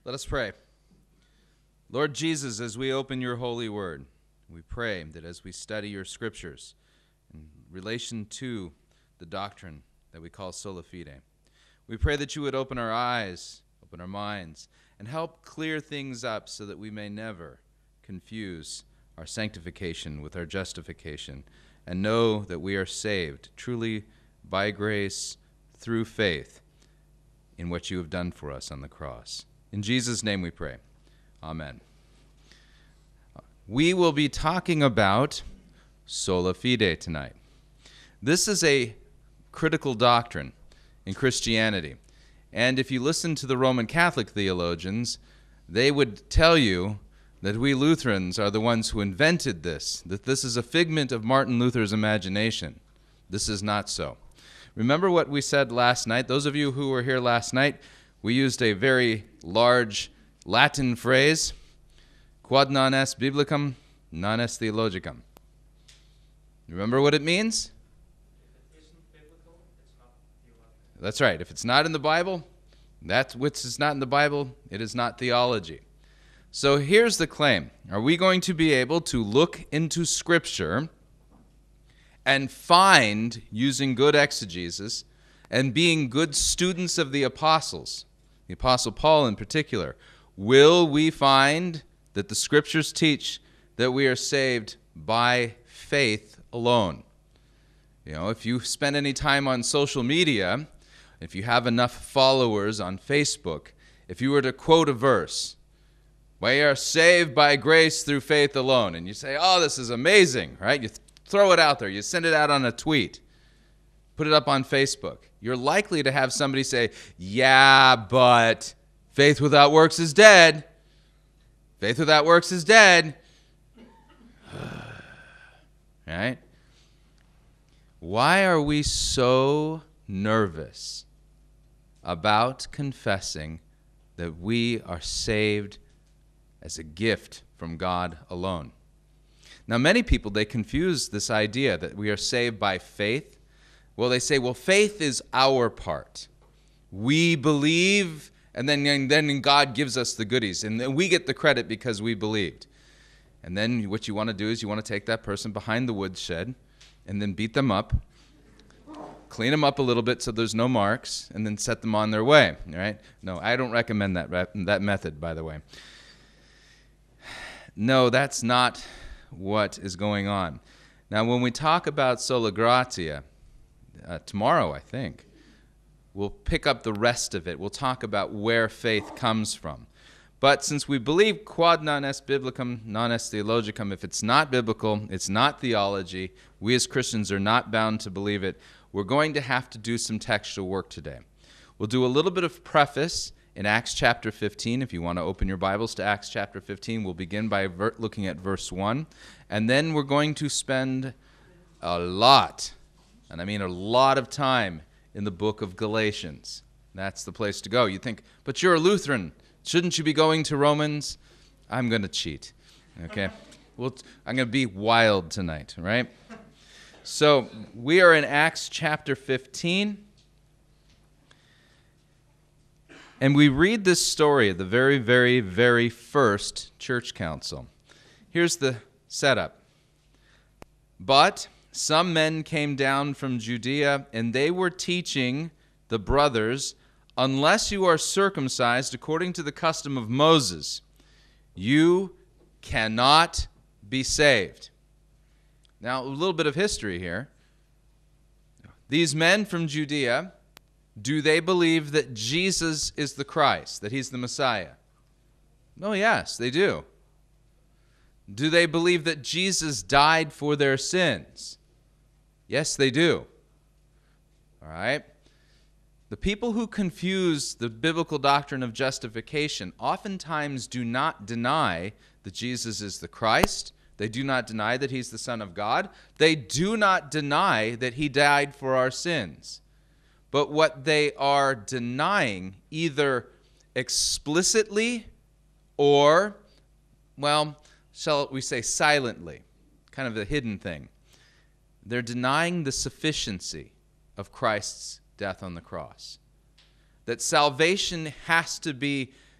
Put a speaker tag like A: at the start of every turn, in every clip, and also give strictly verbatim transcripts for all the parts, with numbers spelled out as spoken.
A: Let us pray. Lord Jesus, as we open your holy word, we pray that as we study your scriptures in relation to the doctrine that we call sola fide, we pray that you would open our eyes, open our minds, and help clear things up so that we may never confuse our sanctification with our justification and know that we are saved truly by grace through faith in what you have done for us on the cross. In Jesus' name we pray. Amen. We will be talking about sola fide tonight. This is a critical doctrine in Christianity. And if you listen to the Roman Catholic theologians, they would tell you that we Lutherans are the ones who invented this, that this is a figment of Martin Luther's imagination. This is not so. Remember what we said last night? Those of you who were here last night, we used a very large Latin phrase, quod non est biblicum, non est theologicum. Remember what it means?
B: If it isn't biblical, it's not theological.
A: That's right. If it's not in the Bible, that which is not in the Bible, it is not theology. So here's the claim. Are we going to be able to look into Scripture and find, using good exegesis, and being good students of the apostles, the Apostle Paul in particular, will we find that the Scriptures teach that we are saved by faith alone? You know, if you spend any time on social media, if you have enough followers on Facebook, if you were to quote a verse, we are saved by grace through faith alone, and you say, oh, this is amazing, right? You th- throw it out there. You send it out on a tweet. Put it up on Facebook. You're likely to have somebody say, yeah, but faith without works is dead. Faith without works is dead. Right? Why are we so nervous about confessing that we are saved as a gift from God alone? Now, many people, they confuse this idea that we are saved by faith. Well, they say, well, faith is our part. We believe, and then, and then God gives us the goodies, and then we get the credit because we believed. And then what you want to do is you want to take that person behind the woodshed and then beat them up, clean them up a little bit so there's no marks, and then set them on their way, right? No, I don't recommend that, that method, by the way. No, that's not what is going on. Now, when we talk about sola gratia, uh, tomorrow, I think, we'll pick up the rest of it. We'll talk about where faith comes from. But since we believe quod non est biblicum, non est theologicum, if it's not biblical, it's not theology, we as Christians are not bound to believe it, we're going to have to do some textual work today. We'll do a little bit of preface in Acts chapter fifteen. If you want to open your Bibles to Acts chapter fifteen, we'll begin by ver- looking at verse one. And then we're going to spend a lot, and I mean a lot of time, in the book of Galatians. That's the place to go. You think, but you're a Lutheran. Shouldn't you be going to Romans? I'm going to cheat. Okay? Well, I'm going to be wild tonight, right? So we are in Acts chapter fifteen. And we read this story of the very, very, very first church council. Here's the setup. But some men came down from Judea, and they were teaching the brothers, unless you are circumcised according to the custom of Moses, you cannot be saved. Now, a little bit of history here. These men from Judea, do they believe that Jesus is the Christ, that he's the Messiah? Oh, yes, they do. Do they believe that Jesus died for their sins? Yes, they do. All right? The people who confuse the biblical doctrine of justification oftentimes do not deny that Jesus is the Christ. They do not deny that he's the Son of God. They do not deny that he died for our sins. But what they are denying, either explicitly or, well, shall we say silently, kind of the hidden thing, they're denying the sufficiency of Christ's death on the cross. That salvation has to be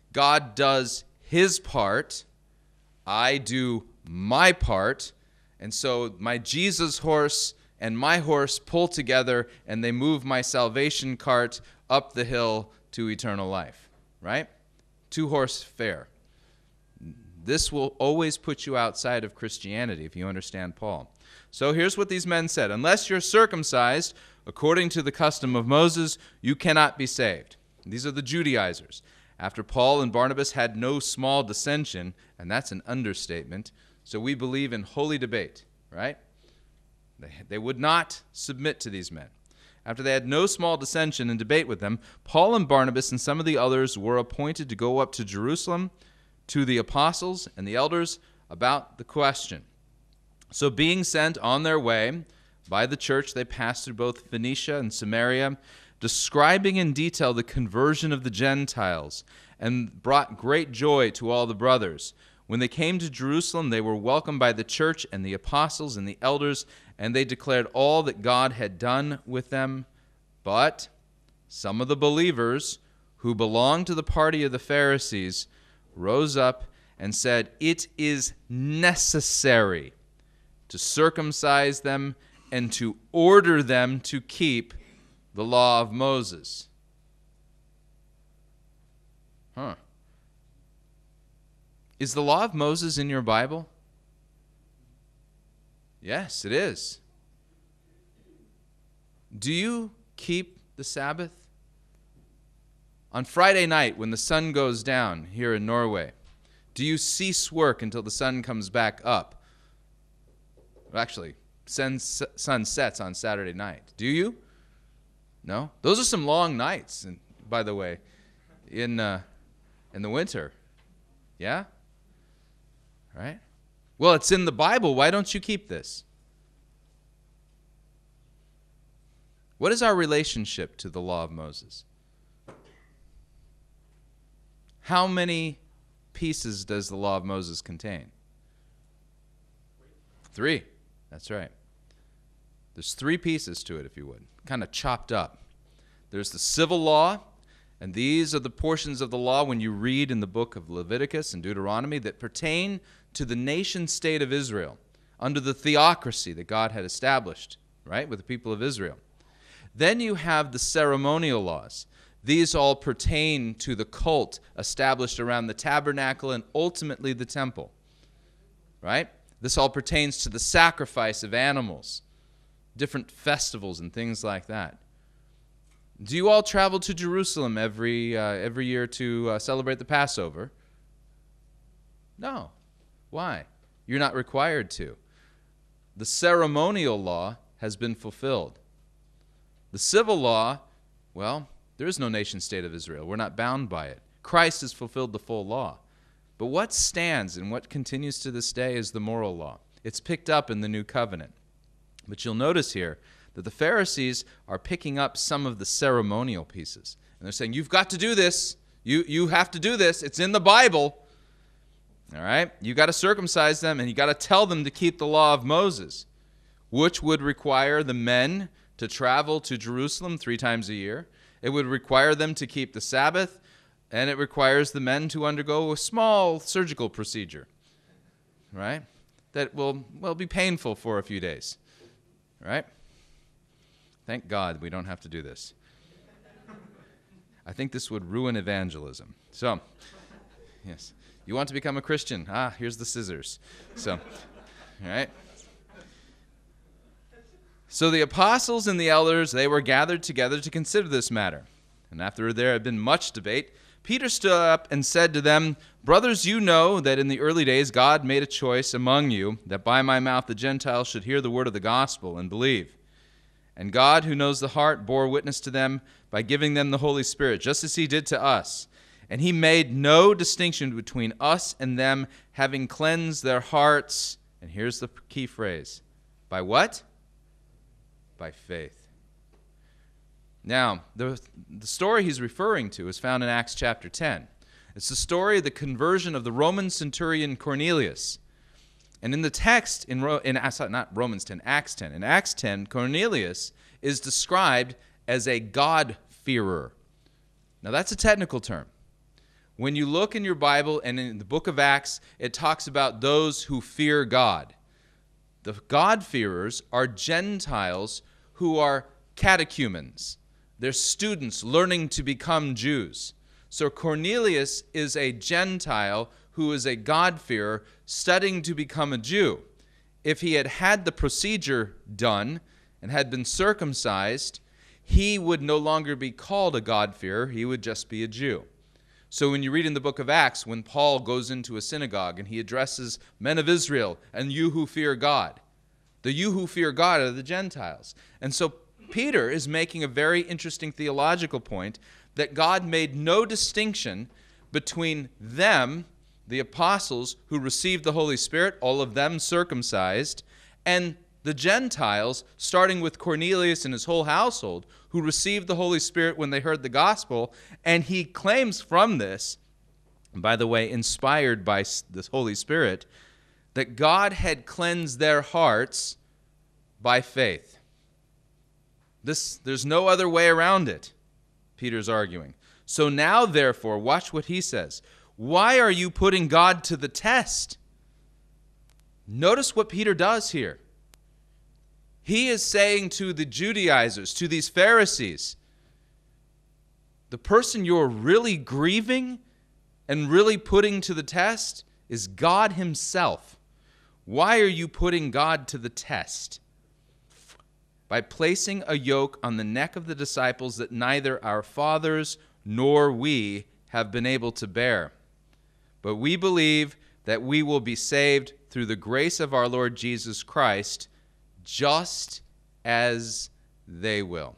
A: God does his part, I do my part, and so my Jesus horse and my horse pull together and they move my salvation cart up the hill to eternal life, right? Two-horse fair. This will always put you outside of Christianity if you understand Paul. So here's what these men said. Unless you're circumcised, according to the custom of Moses, you cannot be saved. These are the Judaizers. After Paul and Barnabas had no small dissension, and that's an understatement, so we believe in holy debate, right? They, they would not submit to these men. After they had no small dissension and debate with them, Paul and Barnabas and some of the others were appointed to go up to Jerusalem to the apostles and the elders about the question. So being sent on their way by the church, they passed through both Phoenicia and Samaria, describing in detail the conversion of the Gentiles, and brought great joy to all the brothers. When they came to Jerusalem, they were welcomed by the church and the apostles and the elders, and they declared all that God had done with them. But some of the believers who belonged to the party of the Pharisees rose up and said, "It is necessary to circumcise them and to order them to keep the law of Moses." Huh. Is the law of Moses in your Bible? Yes, it is. Do you keep the Sabbath? On Friday night when the sun goes down here in Norway, do you cease work until the sun comes back up? Actually, sun sets on Saturday night. Do you? No? Those are some long nights, and by the way, in uh, in the winter. Yeah? Right? Well, it's in the Bible. Why don't you keep this? What is our relationship to the law of Moses? How many pieces does the law of Moses contain? Three. That's right. There's three pieces to it, if you would, kind of chopped up. There's the civil law, and these are the portions of the law when you read in the book of Leviticus and Deuteronomy that pertain to the nation state of Israel under the theocracy that God had established, right, with the people of Israel. Then you have the ceremonial laws. These all pertain to the cult established around the tabernacle and ultimately the temple, right? This all pertains to the sacrifice of animals, different festivals and things like that. Do you all travel to Jerusalem every uh, every year to uh, celebrate the Passover? No. Why? You're not required to. The ceremonial law has been fulfilled. The civil law, well, there is no nation state of Israel. We're not bound by it. Christ has fulfilled the full law. But what stands and what continues to this day is the moral law. It's picked up in the new covenant. But you'll notice here that the Pharisees are picking up some of the ceremonial pieces. And they're saying, you've got to do this. You, you have to do this. It's in the Bible. All right? You got to circumcise them, and you got to tell them to keep the law of Moses, which would require the men to travel to Jerusalem three times a year. It would require them to keep the Sabbath, and it requires the men to undergo a small surgical procedure, right? That will, will be painful for a few days, right? Thank God we don't have to do this. I think this would ruin evangelism. So, yes. You want to become a Christian? Ah, here's the scissors. So, all right. So the apostles and the elders, they were gathered together to consider this matter. And after there had been much debate, Peter stood up and said to them, "Brothers, you know that in the early days God made a choice among you that by my mouth the Gentiles should hear the word of the gospel and believe. And God, who knows the heart, bore witness to them by giving them the Holy Spirit, just as he did to us. And he made no distinction between us and them, having cleansed their hearts." And here's the key phrase. By what? By faith. Now, the, the story he's referring to is found in Acts chapter ten. It's the story of the conversion of the Roman centurion Cornelius. And in the text, in, in not Romans ten, Acts ten, in Acts ten, Cornelius is described as a God-fearer. Now, that's a technical term. When you look in your Bible and in the book of Acts, it talks about those who fear God. The God-fearers are Gentiles who are catechumens. They're students learning to become Jews. So Cornelius is a Gentile who is a God-fearer studying to become a Jew. If he had had the procedure done and had been circumcised, he would no longer be called a God-fearer. He would just be a Jew. So when you read in the book of Acts, when Paul goes into a synagogue and he addresses men of Israel and you who fear God, the you who fear God are the Gentiles. And so Peter is making a very interesting theological point that God made no distinction between them, the apostles who received the Holy Spirit, all of them circumcised, and the Gentiles, starting with Cornelius and his whole household, who received the Holy Spirit when they heard the gospel. And he claims from this, by the way, inspired by the Holy Spirit, that God had cleansed their hearts by faith. This, there's no other way around it, Peter's arguing. So now, therefore, watch what he says. Why are you putting God to the test? Notice what Peter does here. He is saying to the Judaizers, to these Pharisees, the person you're really grieving and really putting to the test is God himself. Why are you putting God to the test? By placing a yoke on the neck of the disciples that neither our fathers nor we have been able to bear. But we believe that we will be saved through the grace of our Lord Jesus Christ, just as they will.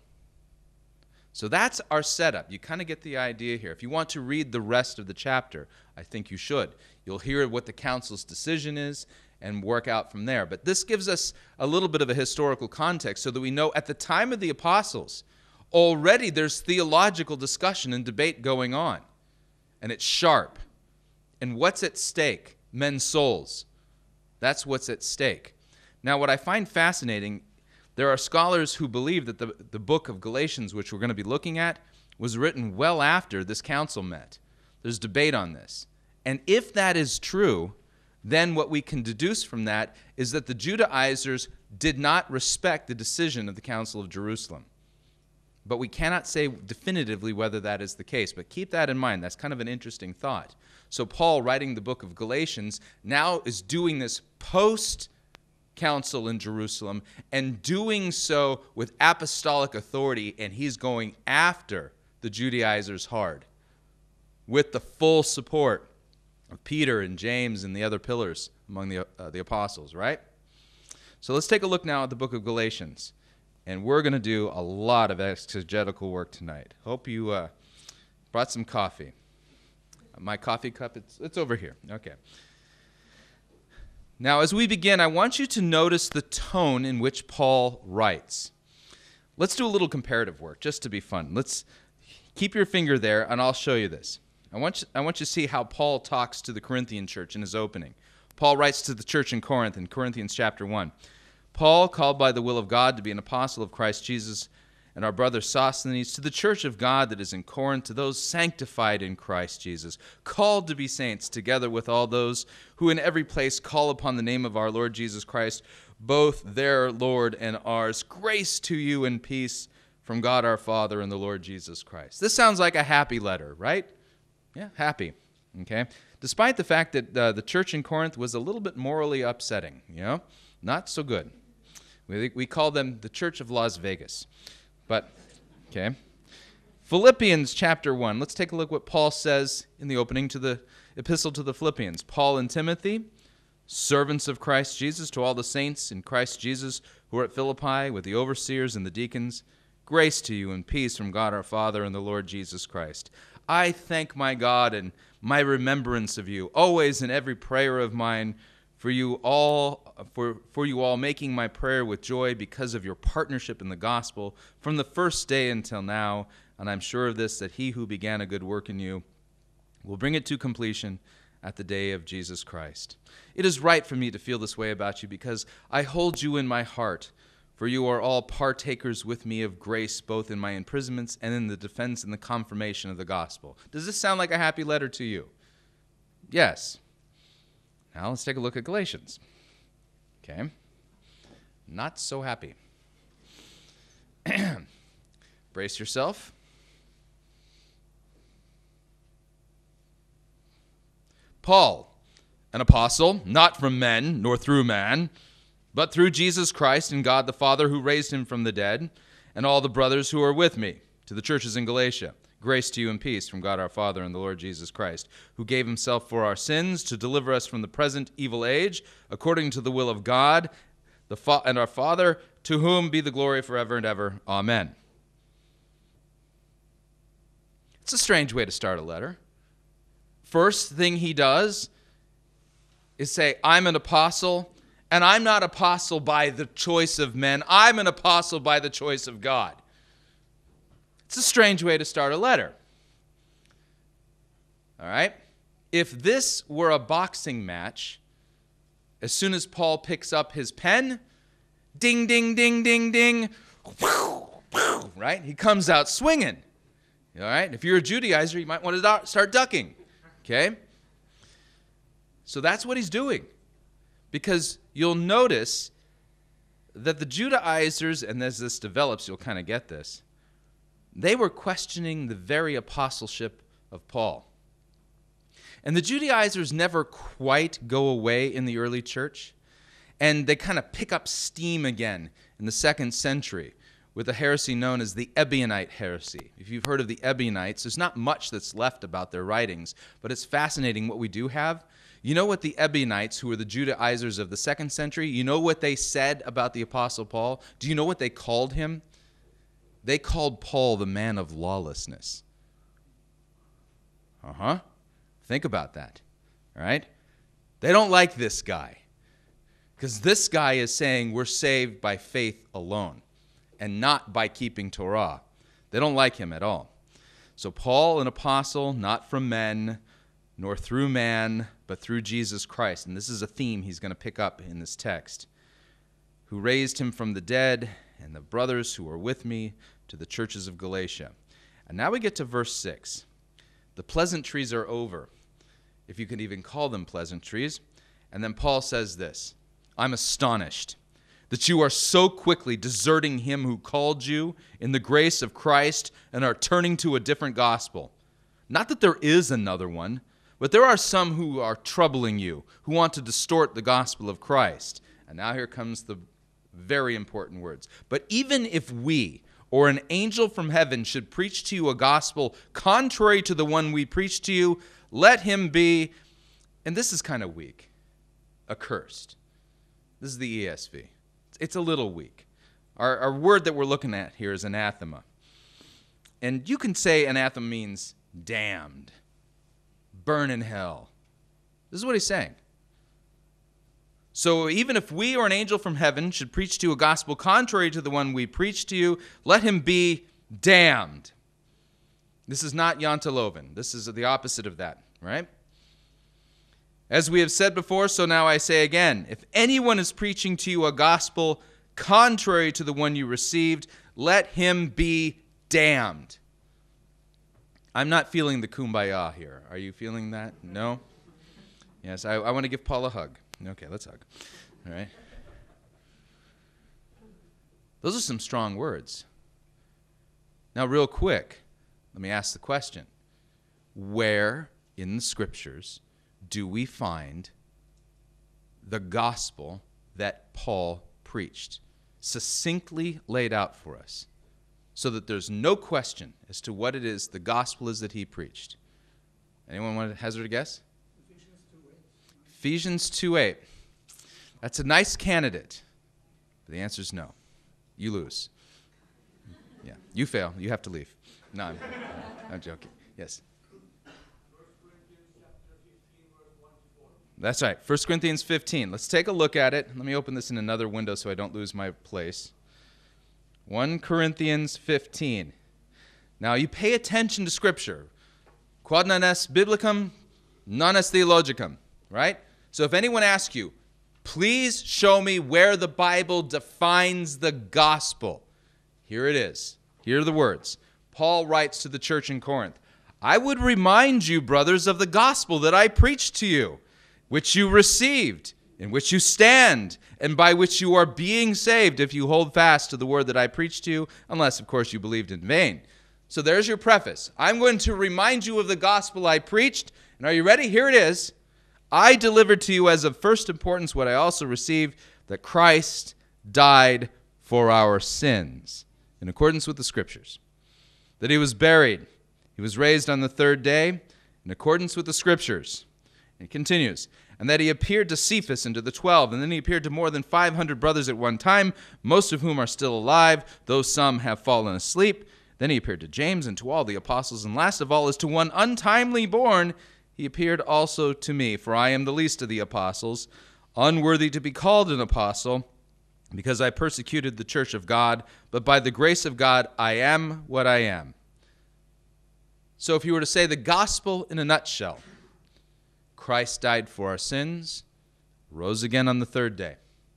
A: So that's our setup. You kind of get the idea here. If you want to read the rest of the chapter, I think you should. You'll hear what the council's decision is and work out from there. But this gives us a little bit of a historical context so that we know at the time of the apostles, already there's theological discussion and debate going on. And it's sharp. And what's at stake? Men's souls. That's what's at stake. Now, what I find fascinating, there are scholars who believe that the, the book of Galatians, which we're going to be looking at, was written well after this council met. There's debate on this. And if that is true, then what we can deduce from that is that the Judaizers did not respect the decision of the Council of Jerusalem. But we cannot say definitively whether that is the case. But keep that in mind. That's kind of an interesting thought. So Paul, writing the book of Galatians, now is doing this post-council in Jerusalem and doing so with apostolic authority, and he's going after the Judaizers hard with the full support of Peter and James and the other pillars among the, uh, the apostles, right? So let's take a look now at the book of Galatians. And we're going to do a lot of exegetical work tonight. Hope you uh, brought some coffee. My coffee cup, it's, it's over here. Okay. Now, as we begin, I want you to notice the tone in which Paul writes. Let's do a little comparative work, just to be fun. Let's keep your finger there, and I'll show you this. I want you, I want you to see how Paul talks to the Corinthian church in his opening. Paul writes to the church in Corinth in Corinthians chapter one. Paul, called by the will of God to be an apostle of Christ Jesus, and our brother Sosthenes, to the church of God that is in Corinth, to those sanctified in Christ Jesus, called to be saints, together with all those who in every place call upon the name of our Lord Jesus Christ, both their Lord and ours. Grace to you and peace from God our Father and the Lord Jesus Christ. This sounds like a happy letter, right? Yeah, happy. Okay. Despite the fact that uh, the church in Corinth was a little bit morally upsetting, you know, not so good. We we call them the Church of Las Vegas. But, okay. Philippians chapter one. Let's take a look what Paul says in the opening to the epistle to the Philippians. Paul and Timothy, servants of Christ Jesus, to all the saints in Christ Jesus who are at Philippi with the overseers and the deacons, grace to you and peace from God our Father and the Lord Jesus Christ. I thank my God in my remembrance of you, always in every prayer of mine, for you all, for, for you all, making my prayer with joy because of your partnership in the gospel from the first day until now. And I'm sure of this, that he who began a good work in you will bring it to completion at the day of Jesus Christ. It is right for me to feel this way about you because I hold you in my heart, For you are all partakers with me of grace, both in my imprisonments and in the defense and the confirmation of the gospel. Does this sound like a happy letter to you? Yes. Now let's take a look at Galatians. Okay. Not so happy. Brace yourself. Paul, an apostle, not from men, nor through man, but through Jesus Christ and God the Father who raised him from the dead, and all the brothers who are with me, to the churches in Galatia. Grace to you and peace from God our Father and the Lord Jesus Christ, who gave himself for our sins to deliver us from the present evil age, according to the will of God the Fa- and our Father, to whom be the glory forever and ever. Amen. It's a strange way to start a letter. First thing he does is say, I'm an apostle, and I'm not apostle by the choice of men. I'm an apostle by the choice of God. It's a strange way to start a letter. All right? If this were a boxing match, as soon as Paul picks up his pen, ding, ding, ding, ding, ding, whew, whew, right? He comes out swinging. All right? If you're a Judaizer, you might want to start ducking. Okay? So that's what he's doing. Because you'll notice that the Judaizers, and as this develops, you'll kind of get this, they were questioning the very apostleship of Paul. And the Judaizers never quite go away in the early church, and they kind of pick up steam again in the second century with a heresy known as the Ebionite heresy. If you've heard of the Ebionites, there's not much that's left about their writings, but it's fascinating what we do have. You know what the Ebionites, who were the Judaizers of the second century, you know what they said about the Apostle Paul? Do you know what they called him? They called Paul the man of lawlessness. Uh-huh. Think about that. All right? They don't like this guy, because this guy is saying we're saved by faith alone and not by keeping Torah. They don't like him at all. So Paul, an apostle, not from men, nor through man, but through Jesus Christ. And this is a theme he's going to pick up in this text. Who raised him from the dead, and the brothers who are with me, to the churches of Galatia. And now we get to verse six. The pleasantries are over, if you could even call them pleasantries. And then Paul says this, I'm astonished that you are so quickly deserting him who called you in the grace of Christ and are turning to a different gospel. Not that there is another one, but there are some who are troubling you, who want to distort the gospel of Christ. And now here comes the very important words. But even if we, or an angel from heaven, should preach to you a gospel contrary to the one we preach to you, let him be, and this is kind of weak, accursed. This is the E S V. It's a little weak. Our, our word that we're looking at here is anathema. And you can say anathema means damned, burn in hell. This is what he's saying. So even if we or an angel from heaven should preach to you a gospel contrary to the one we preach to you, let him be damned. This is not Yantaloven. This is the opposite of that, right? As we have said before, so now I say again, if anyone is preaching to you a gospel contrary to the one you received, let him be damned. I'm not feeling the kumbaya here. Are you feeling that? No? Yes, I, I want to give Paul a hug. Okay, let's hug. All right. Those are some strong words. Now, real quick, let me ask the question. Where in the Scriptures do we find the gospel that Paul preached, succinctly laid out for us, so that there's no question as to what it is the gospel is that he preached? Anyone want to hazard a guess? Ephesians two eight. That's a nice candidate. But the answer is no. You lose. Yeah, you fail. You have to leave. No, I'm, I'm joking. Yes. That's right. First Corinthians fifteen. Let's take a look at it. Let me open this in another window so I don't lose my place. First Corinthians fifteen. Now, you pay attention to Scripture. Quod non est biblicum, non est theologicum. Right? So if anyone asks you, Please show me where the Bible defines the gospel. Here it is. Here are the words. Paul writes to the church in Corinth, I would remind you, brothers, of the gospel that I preached to you, which you received, in which you stand, and by which you are being saved, if you hold fast to the word that I preached to you, unless, of course, you believed in vain. So there's your preface. I'm going to remind you of the gospel I preached. And are you ready? Here it is. I delivered to you as of first importance what I also received, that Christ died for our sins, in accordance with the Scriptures, that he was buried, he was raised on the third day, in accordance with the Scriptures. And it continues, and that he appeared to Cephas and to the twelve, and then he appeared to more than five hundred brothers at one time, most of whom are still alive, though some have fallen asleep. Then he appeared to James and to all the apostles, and last of all, as to one untimely born, he appeared also to me, for I am the least of the apostles, unworthy to be called an apostle, because I persecuted the church of God, but by the grace of God I am what I am. So if you were to say the gospel in a nutshell, Christ died for our sins, rose again on the third day.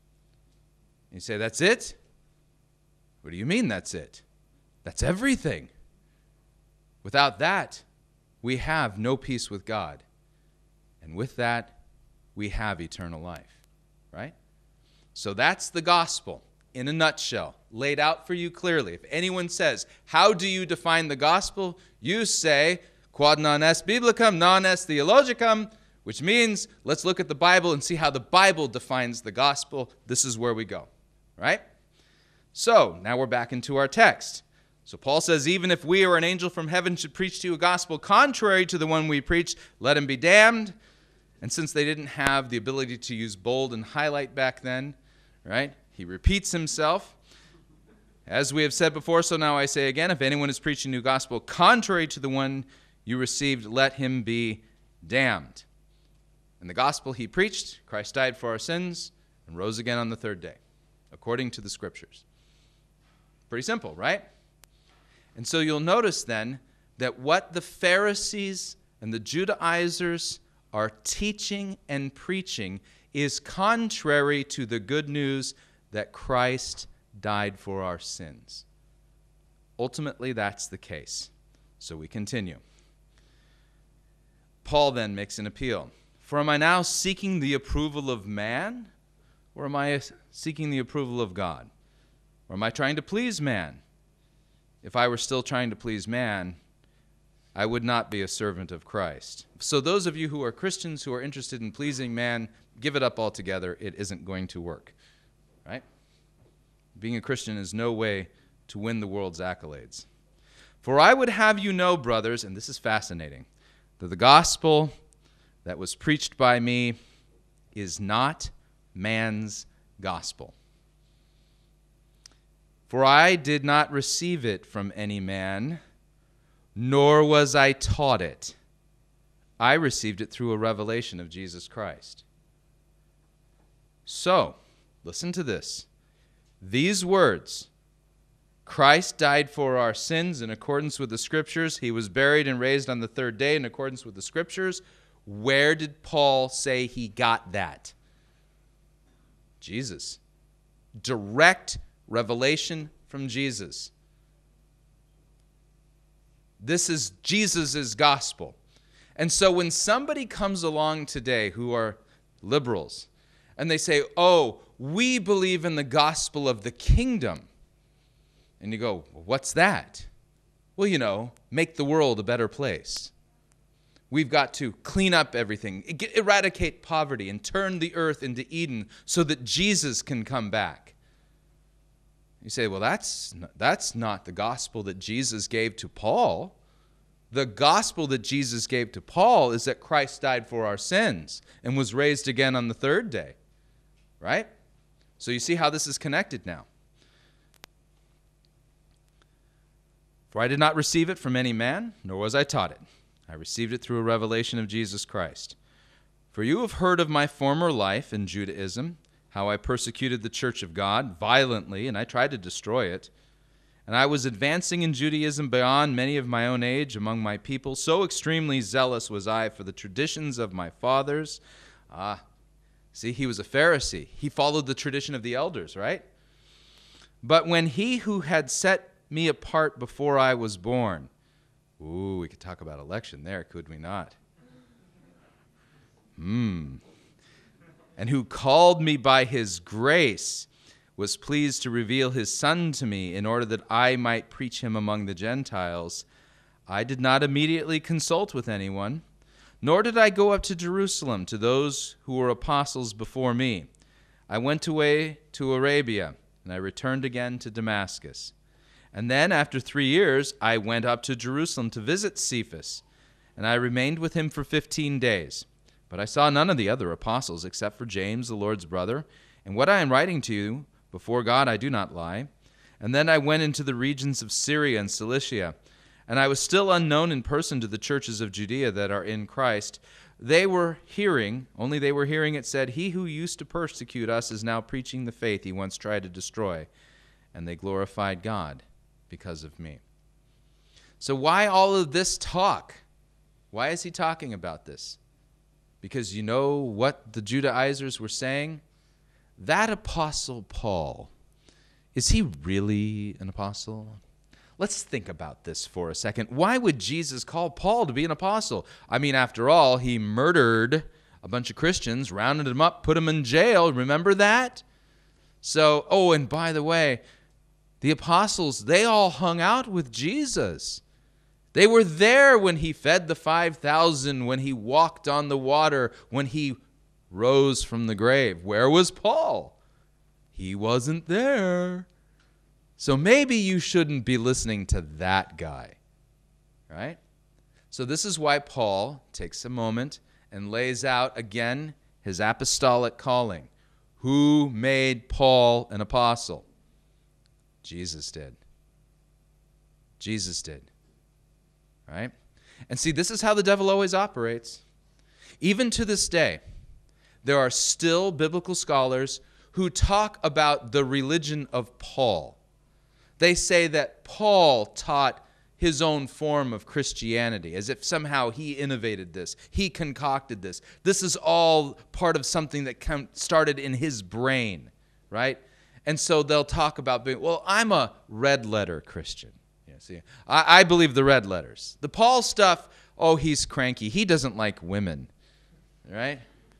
A: You say, that's it? What do you mean that's it? That's everything. Without that, we have no peace with God. And with that, we have eternal life. Right? So that's the gospel in a nutshell, laid out for you clearly. If anyone says, how do you define the gospel? You say, quod non est biblicum, non est theologicum, which means let's look at the Bible and see how the Bible defines the gospel. This is where we go. Right? So now we're back into our text. So Paul says, even if we or an angel from heaven should preach to you a gospel contrary to the one we preach, let him be damned. And since they didn't have the ability to use bold and highlight back then, right, he repeats himself. As we have said before, so now I say again, if anyone is preaching a new gospel contrary to the one you received, let him be damned. In the gospel he preached, Christ died for our sins and rose again on the third day, according to the Scriptures. Pretty simple, right? And so you'll notice then that what the Pharisees and the Judaizers are teaching and preaching is contrary to the good news that Christ died for our sins. Ultimately, that's the case. So we continue. Paul then makes an appeal. For am I now seeking the approval of man, or am I seeking the approval of God? Or am I trying to please man? If I were still trying to please man, I would not be a servant of Christ. So those of you who are Christians who are interested in pleasing man, give it up altogether. It isn't going to work. Right? Being a Christian is no way to win the world's accolades. For I would have you know, brothers, and this is fascinating, that the gospel that was preached by me is not man's gospel. For I did not receive it from any man, nor was I taught it. I received it through a revelation of Jesus Christ. So, listen to this. These words, Christ died for our sins in accordance with the Scriptures. He was buried and raised on the third day in accordance with the Scriptures. Where did Paul say he got that? Jesus. Direct revelation from Jesus. This is Jesus' gospel. And so when somebody comes along today who are liberals, and they say, oh, we believe in the gospel of the kingdom. And you go, well, what's that? Well, you know, make the world a better place. We've got to clean up everything, eradicate poverty, and turn the earth into Eden so that Jesus can come back. You say, well, that's, that's not the gospel that Jesus gave to Paul. The gospel that Jesus gave to Paul is that Christ died for our sins and was raised again on the third day. Right? So you see how this is connected now. For I did not receive it from any man, nor was I taught it. I received it through a revelation of Jesus Christ. For you have heard of my former life in Judaism, how I persecuted the church of God violently, and I tried to destroy it. And I was advancing in Judaism beyond many of my own age among my people. So extremely zealous was I for the traditions of my fathers. Ah, See, he was a Pharisee. He followed the tradition of the elders, right? But when he who had set me apart before I was born, ooh, we could talk about election there, could we not? Hmm. And who called me by his grace, was pleased to reveal his Son to me in order that I might preach him among the Gentiles, I did not immediately consult with anyone, nor did I go up to Jerusalem to those who were apostles before me. I went away to Arabia, and I returned again to Damascus. And then, after three years, I went up to Jerusalem to visit Cephas, and I remained with him for fifteen days. But I saw none of the other apostles except for James, the Lord's brother. And what I am writing to you, before God I do not lie. And then I went into the regions of Syria and Cilicia, and I was still unknown in person to the churches of Judea that are in Christ. They were hearing, only they were hearing it said, he who used to persecute us is now preaching the faith he once tried to destroy. And they glorified God because of me. So why all of this talk? Why is he talking about this? Because you know what the Judaizers were saying? That apostle Paul, is he really an apostle? Let's think about this for a second. Why would Jesus call Paul to be an apostle? I mean, after all, he murdered a bunch of Christians, rounded them up, put them in jail. Remember that? So, oh, and by the way, the apostles, they all hung out with Jesus. They were there when he fed the five thousand, when he walked on the water, when he rose from the grave. Where was Paul? He wasn't there. So maybe you shouldn't be listening to that guy, right? So this is why Paul takes a moment and lays out again his apostolic calling. Who made Paul an apostle? Jesus did. Jesus did, right? And see, this is how the devil always operates. Even to this day, there are still biblical scholars who talk about the religion of Paul. They say that Paul taught his own form of Christianity, as if somehow he innovated this, he concocted this. This is all part of something that started in his brain, right? And so they'll talk about being, well, I'm a red letter Christian. Yeah, see, I, I believe the red letters. The Paul stuff, oh, he's cranky. He doesn't like women, right?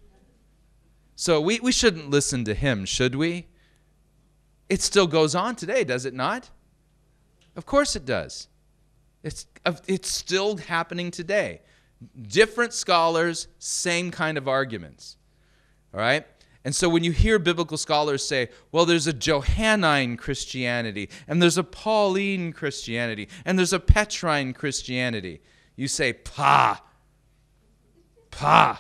A: So we, we shouldn't listen to him, should we? It still goes on today, does it not? Of course it does. It's, it's still happening today. Different scholars, same kind of arguments. All right? And so when you hear biblical scholars say, well, there's a Johannine Christianity, and there's a Pauline Christianity, and there's a Petrine Christianity, you say, pah, pah.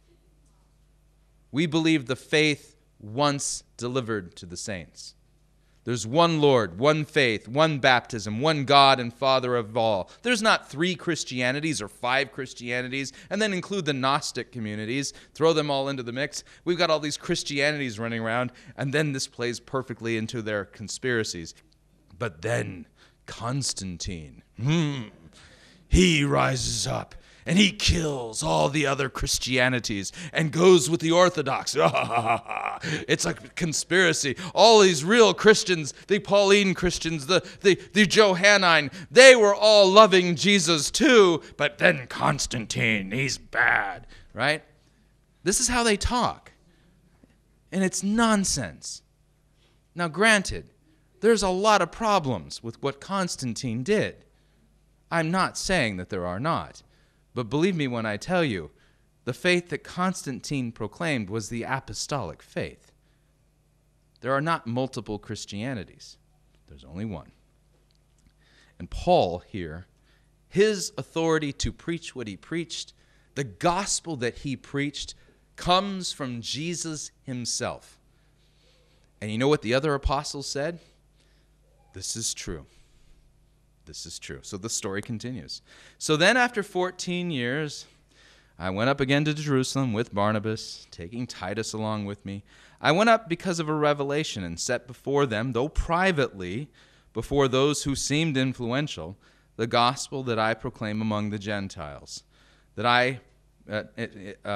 A: We believe the faith once delivered to the saints. There's one Lord, one faith, one baptism, one God and Father of all. There's not three Christianities or five Christianities, and then include the Gnostic communities, throw them all into the mix. We've got all these Christianities running around, and then this plays perfectly into their conspiracies. But then Constantine, hmm, he rises up, and he kills all the other Christianities and goes with the Orthodox. It's a conspiracy. All these real Christians, the Pauline Christians, the, the, the Johannine, they were all loving Jesus too, but then Constantine, he's bad, right? This is how they talk. And it's nonsense. Now, granted, there's a lot of problems with what Constantine did. I'm not saying that there are not. But believe me when I tell you, the faith that Constantine proclaimed was the apostolic faith. There are not multiple Christianities. There's only one. And Paul here, his authority to preach what he preached, the gospel that he preached, comes from Jesus himself. And you know what the other apostles said? This is true. This is true. So the story continues. So then after fourteen years, I went up again to Jerusalem with Barnabas, taking Titus along with me. I went up because of a revelation and set before them, though privately, before those who seemed influential, the gospel that I proclaim among the Gentiles. That I, uh, uh,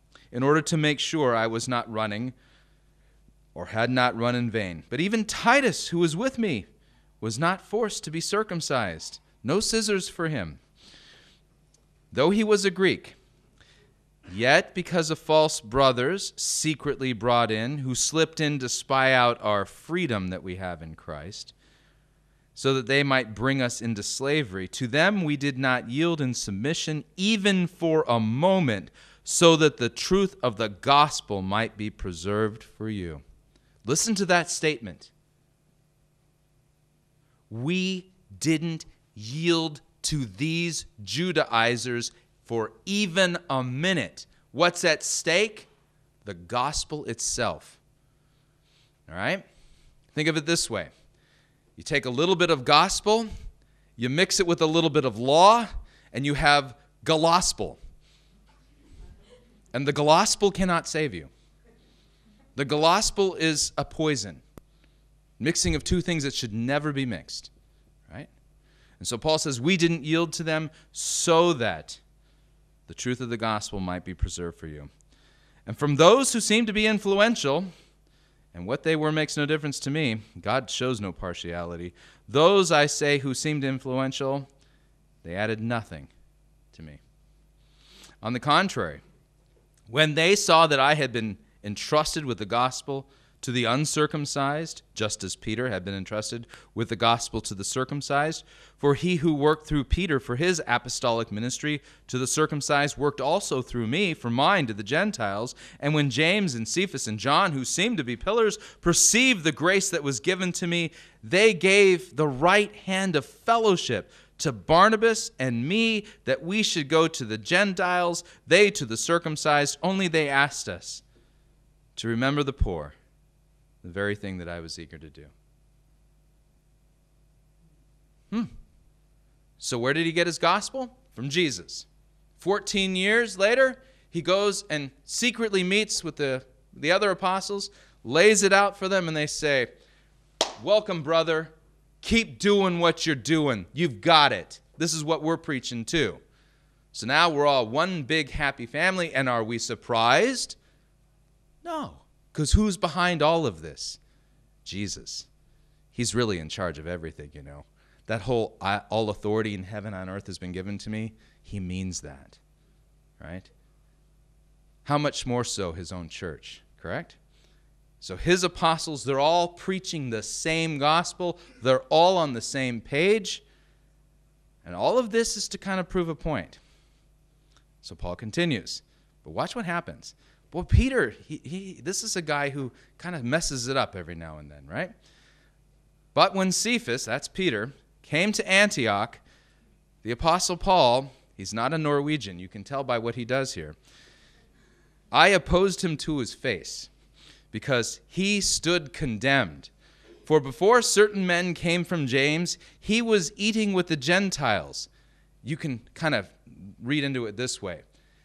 A: in order to make sure I was not running or had not run in vain. But even Titus, who was with me, was not forced to be circumcised. No scissors for him. Though he was a Greek, yet because of false brothers secretly brought in, who slipped in to spy out our freedom that we have in Christ, so that they might bring us into slavery, to them we did not yield in submission even for a moment, so that the truth of the gospel might be preserved for you. Listen to that statement. We didn't yield to these Judaizers for even a minute. What's at stake? The gospel itself. All right? Think of it this way. You take a little bit of gospel, you mix it with a little bit of law, and you have galospel. And the gospel cannot save you. The gospel is a poison. Mixing of two things that should never be mixed. Right? And so Paul says, we didn't yield to them so that the truth of the gospel might be preserved for you. And from those who seem to be influential, and what they were makes no difference to me, God shows no partiality. Those, I say, who seemed influential, they added nothing to me. On the contrary, when they saw that I had been entrusted with the gospel to the uncircumcised, just as Peter had been entrusted with the gospel to the circumcised. For he who worked through Peter for his apostolic ministry to the circumcised worked also through me for mine to the Gentiles. And when James and Cephas and John, who seemed to be pillars, perceived the grace that was given to me, they gave the right hand of fellowship to Barnabas and me, that we should go to the Gentiles, they to the circumcised. Only they asked us to remember the poor, the very thing that I was eager to do. Hmm. So where did he get his gospel? From Jesus. Fourteen years later, he goes and secretly meets with the, the other apostles, lays it out for them, and they say, welcome, brother. Keep doing what you're doing. You've got it. This is what we're preaching too. So now we're all one big happy family, and are we surprised? No. Because who's behind all of this? Jesus. He's really in charge of everything, you know. That whole all authority in heaven and on earth has been given to me, he means that, right? How much more so his own church, correct? So his apostles, they're all preaching the same gospel. They're all on the same page. And all of this is to kind of prove a point. So Paul continues. But watch what happens. Well, Peter, he, he, this is a guy who kind of messes it up every now and then, right? But when Cephas, that's Peter, came to Antioch, the Apostle Paul, he's not a Norwegian, you can tell by what he does here, I opposed him to his face, because he stood condemned. For before certain men came from James, he was eating with the Gentiles. You can kind of read into it this way.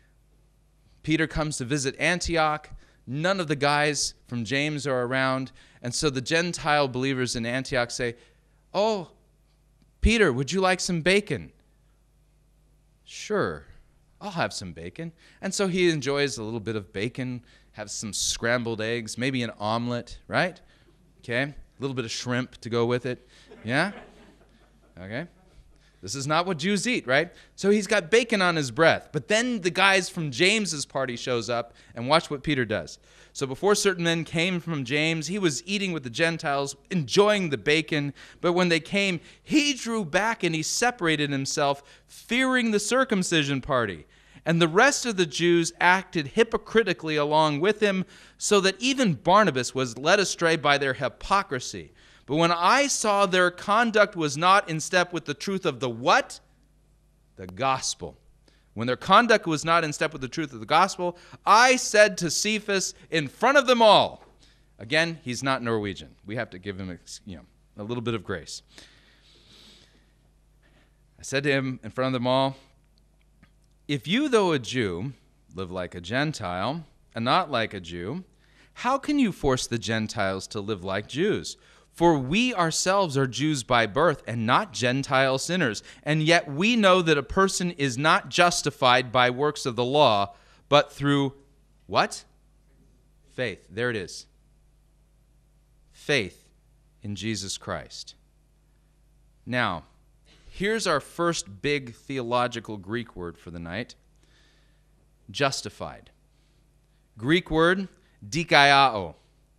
A: Peter comes to visit Antioch. None of the guys from James are around. And so the Gentile believers in Antioch say, oh, Peter, would you like some bacon? Sure, I'll have some bacon. And so he enjoys a little bit of bacon, have some scrambled eggs, maybe an omelet, right? Okay, a little bit of shrimp to go with it. Yeah? Okay. This is not what Jews eat, right? So he's got bacon on his breath. But then the guys from James's party shows up, and watch what Peter does. So before certain men came from James, he was eating with the Gentiles, enjoying the bacon. But when they came, he drew back and he separated himself, fearing the circumcision party. And the rest of the Jews acted hypocritically along with him, so that even Barnabas was led astray by their hypocrisy. But when I saw their conduct was not in step with the truth of the what? The gospel. When their conduct was not in step with the truth of the gospel, I said to Cephas in front of them all. Again, he's not Norwegian. We have to give him, you know, a little bit of grace. I said to him in front of them all, if you, though a Jew, live like a Gentile and not like a Jew, how can you force the Gentiles to live like Jews? For we ourselves are Jews by birth and not Gentile sinners, and yet we know that a person is not justified by works of the law, but through What? Faith. There it is. Faith in Jesus Christ. Now, here's our first big theological Greek word for the night. Justified. Greek word, dikaiao.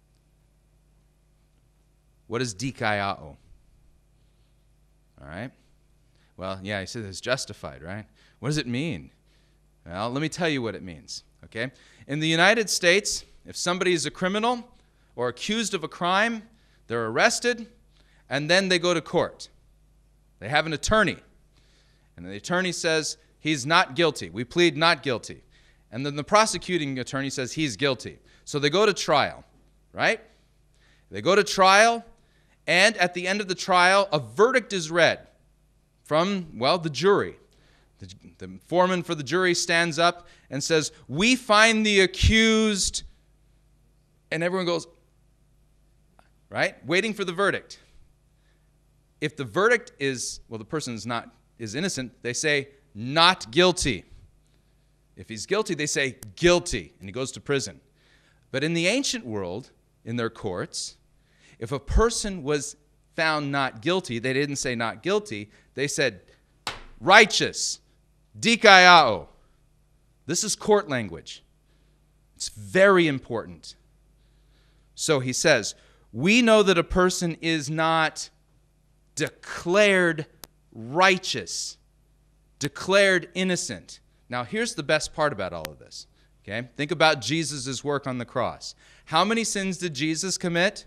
A: What is dikaiao? All right. Well, yeah, he says it's justified, right? What does it mean? Well, let me tell you what it means, okay? In the United States, if somebody is a criminal or accused of a crime, they're arrested, and then they go to court. They have an attorney, and the attorney says he's not guilty. We plead not guilty. And then the prosecuting attorney says he's guilty. So they go to trial, right? They go to trial, and at the end of the trial, a verdict is read from, well, the jury. The, the foreman for the jury stands up and says, "We find the accused," and everyone goes, right? Waiting for the verdict. If the verdict is, well, the person is not is innocent, they say, "Not guilty." If he's guilty, they say, "Guilty," and he goes to prison. But in the ancient world, in their courts, if a person was found not guilty, they didn't say not guilty, they said righteous, dikaiao. This is court language. It's very important. So he says, we know that a person is not declared righteous, declared innocent. Now, here's the best part about all of this. Okay? Think about Jesus' work on the cross. How many sins did Jesus commit?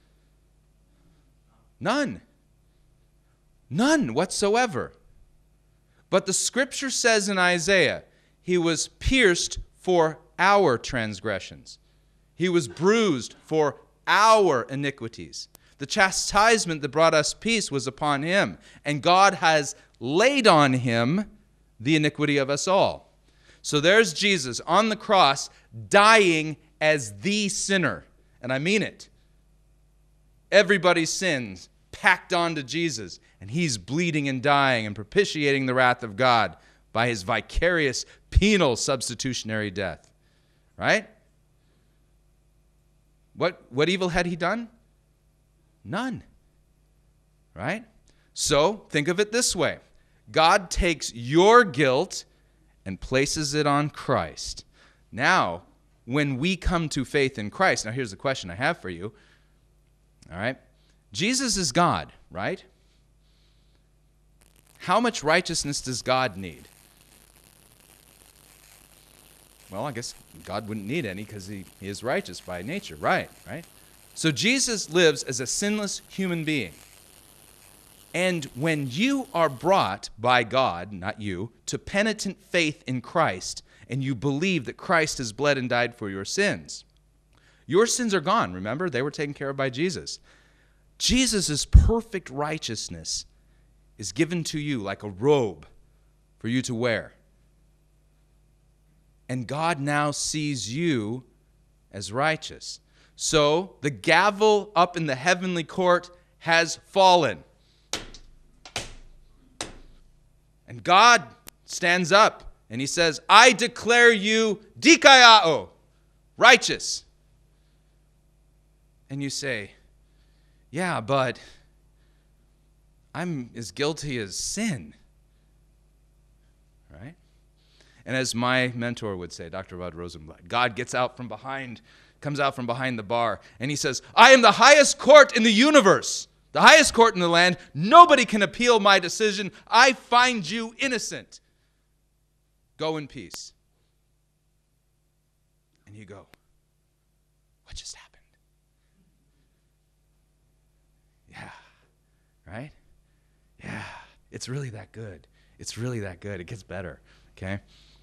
A: None. None whatsoever. But the scripture says in Isaiah, he was pierced for our transgressions. He was bruised for our iniquities. The chastisement that brought us peace was upon him, and God has laid on him the iniquity of us all. So there's Jesus on the cross dying as the sinner. And I mean it. Everybody's sins packed onto Jesus, and he's bleeding and dying and propitiating the wrath of God by his vicarious penal substitutionary death. Right? What, what evil had he done? None. Right? So think of it this way. God takes your guilt and places it on Christ. Now, when we come to faith in Christ, now here's the question I have for you. All right? Jesus is God, right? How much righteousness does God need? Well, I guess God wouldn't need any because he, he is righteous by nature. Right, right? So Jesus lives as a sinless human being. And when you are brought by God, not you, to penitent faith in Christ, and you believe that Christ has bled and died for your sins, your sins are gone. Remember, they were taken care of by Jesus. Jesus' perfect righteousness is given to you like a robe for you to wear. And God now sees you as righteous. So the gavel up in the heavenly court has fallen. And God stands up and he says, I declare you dikaiao, righteous. And you say, yeah, but I'm as guilty as sin. Right? And as my mentor would say, Doctor Rod Rosenblatt, God gets out from behind, comes out from behind the bar, and he says, I am the highest court in the universe, the highest court in the land. Nobody can appeal my decision. I find you innocent. Go in peace. And you go, what just happened? Yeah, right? Yeah, it's really that good. It's really that good. It gets better, okay?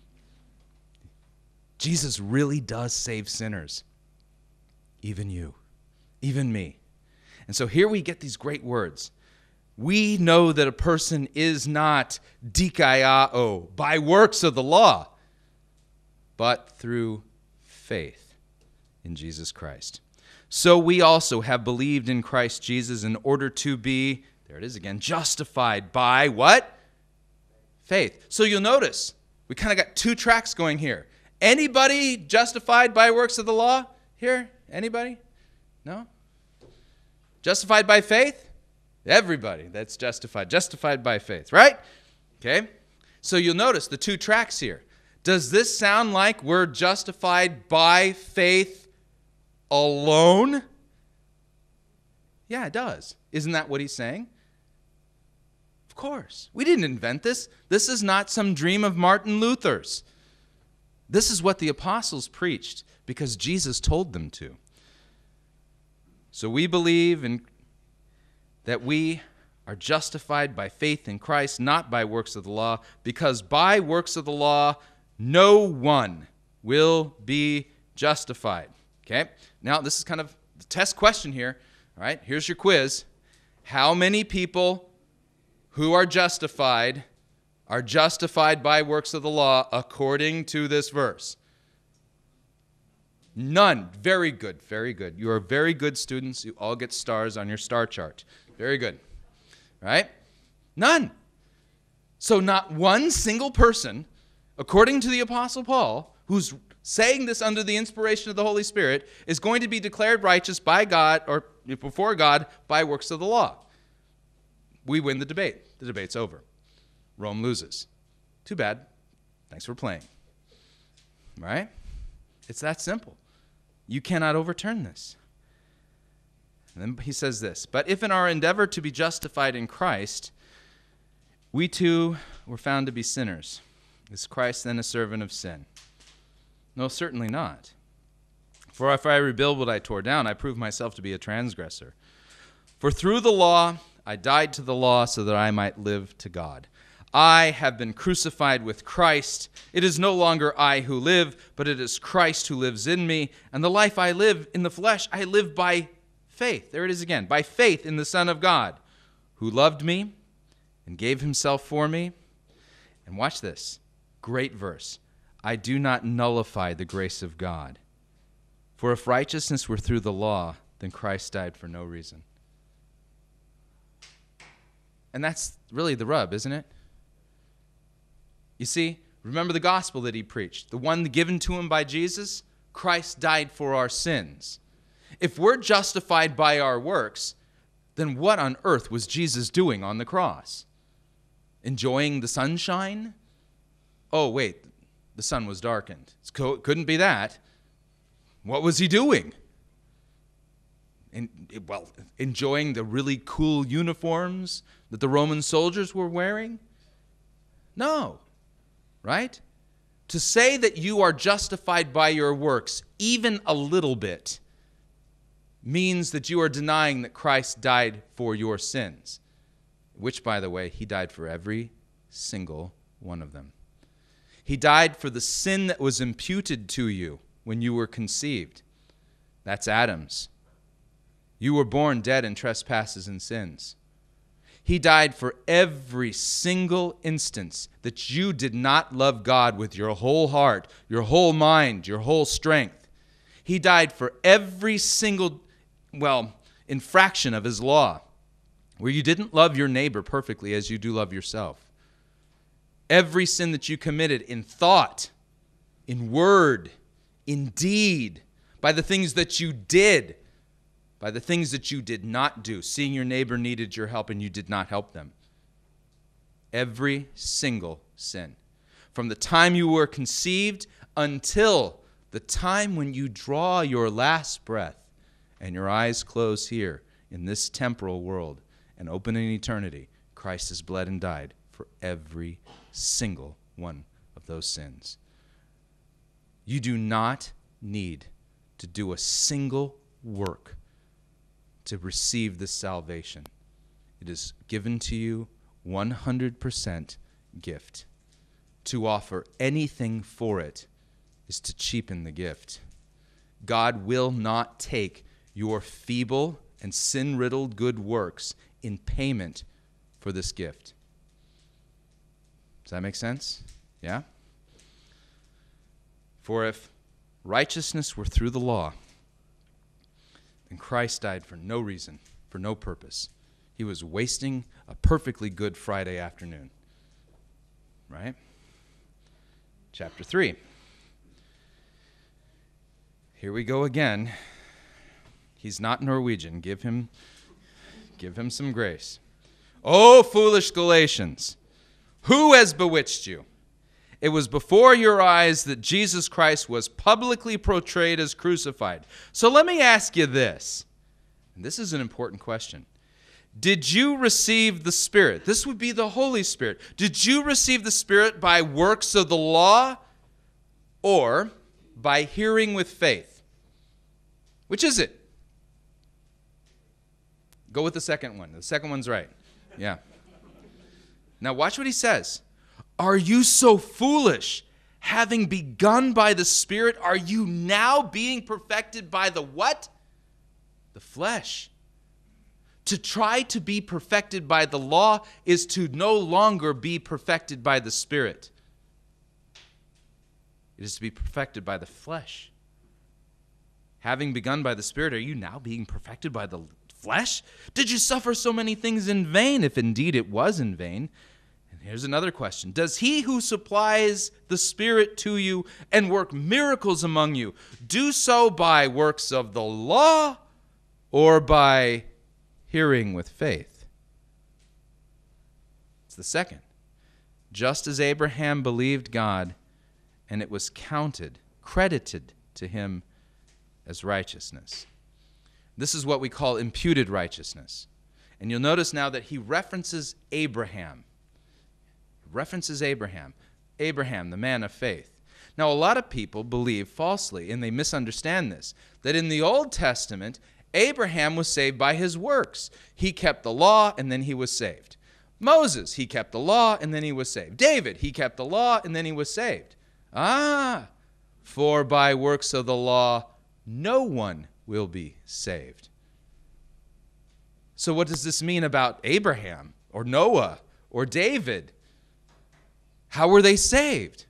A: Jesus really does save sinners. Even you. Even me. And so here we get these great words. We know that a person is not dikaiao by works of the law, but through faith in Jesus Christ. So we also have believed in Christ Jesus in order to be, there it is again, justified by what? Faith. So you'll notice, we kind of got two tracks going here. Anybody justified by works of the law here? Anybody? No? Justified by faith? Everybody that's justified. Justified by faith, right? Okay. So you'll notice the two tracks here. Does this sound like we're justified by faith alone? Yeah, it does. Isn't that what he's saying? Of course. We didn't invent this. This is not some dream of Martin Luther's. This is what the apostles preached because Jesus told them to. So we believe in, that we are justified by faith in Christ, not by works of the law, because by works of the law, no one will be justified. Okay? Now, this is kind of the test question here. All right, here's your quiz. How many people who are justified are justified by works of the law according to this verse? None. Very good. Very good. You are very good students. You all get stars on your star chart. Very good. Right? None. So not one single person, according to the Apostle Paul, who's saying this under the inspiration of the Holy Spirit, is going to be declared righteous by God or before God by works of the law. We win the debate. The debate's over. Rome loses. Too bad. Thanks for playing. Right? It's that simple. You cannot overturn this. And then he says this, but if in our endeavor to be justified in Christ, we too were found to be sinners, is Christ then a servant of sin? No, certainly not. For if I rebuild what I tore down, I prove myself to be a transgressor. For through the law I died to the law so that I might live to God. I have been crucified with Christ. It is no longer I who live, but it is Christ who lives in me. And the life I live in the flesh, I live by faith. There it is again. By faith in the Son of God, who loved me and gave himself for me. And watch this. Great verse. I do not nullify the grace of God. For if righteousness were through the law, then Christ died for no reason. And that's really the rub, isn't it? You see, remember the gospel that he preached, the one given to him by Jesus? Christ died for our sins. If we're justified by our works, then what on earth was Jesus doing on the cross? Enjoying the sunshine? Oh, wait, the sun was darkened. It couldn't be that. What was he doing? In, well, enjoying the really cool uniforms that the Roman soldiers were wearing? No. Right? To say that you are justified by your works, even a little bit, means that you are denying that Christ died for your sins, which, by the way, he died for every single one of them. He died for the sin that was imputed to you when you were conceived. That's Adam's. You were born dead in trespasses and sins. He died for every single instance that you did not love God with your whole heart, your whole mind, your whole strength. He died for every single, well, infraction of his law, where you didn't love your neighbor perfectly as you do love yourself. Every sin that you committed in thought, in word, in deed, by the things that you did, by the things that you did not do, seeing your neighbor needed your help and you did not help them. Every single sin. From the time you were conceived until the time when you draw your last breath and your eyes close here in this temporal world and open in eternity, Christ has bled and died for every single one of those sins. You do not need to do a single work to receive this salvation. It is given to you one hundred percent gift. To offer anything for it is to cheapen the gift. God will not take your feeble and sin-riddled good works in payment for this gift. Does that make sense? Yeah? For if righteousness were through the law, then Christ died for no reason, for no purpose. He was wasting a perfectly good Friday afternoon. Right? Chapter three. Here we go again. He's not Norwegian. Give him, give him some grace. O foolish Galatians, who has bewitched you? It was before your eyes that Jesus Christ was publicly portrayed as crucified. So let me ask you this, and this is an important question. Did you receive the Spirit? This would be the Holy Spirit. Did you receive the Spirit by works of the law or by hearing with faith? Which is it? Go with the second one. The second one's right. Yeah. Now watch what he says. Are you so foolish? Having begun by the Spirit, are you now being perfected by the what? The flesh. To try to be perfected by the law is to no longer be perfected by the Spirit. It is to be perfected by the flesh. Having begun by the Spirit, are you now being perfected by the flesh? Did you suffer so many things in vain, if indeed it was in vain? And here's another question. Does he who supplies the Spirit to you and work miracles among you do so by works of the law or by hearing with faith? It's the second. Just as Abraham believed God, and it was counted, credited to him as righteousness. This is what we call imputed righteousness. And you'll notice now that he references Abraham. He references Abraham. Abraham, the man of faith. Now, a lot of people believe falsely, and they misunderstand this, that in the Old Testament, Abraham was saved by his works. He kept the law, and then he was saved. Moses, he kept the law, and then he was saved. David, he kept the law, and then he was saved. Ah, for by works of the law, no one will be saved. So what does this mean about Abraham or Noah or David? How were they saved?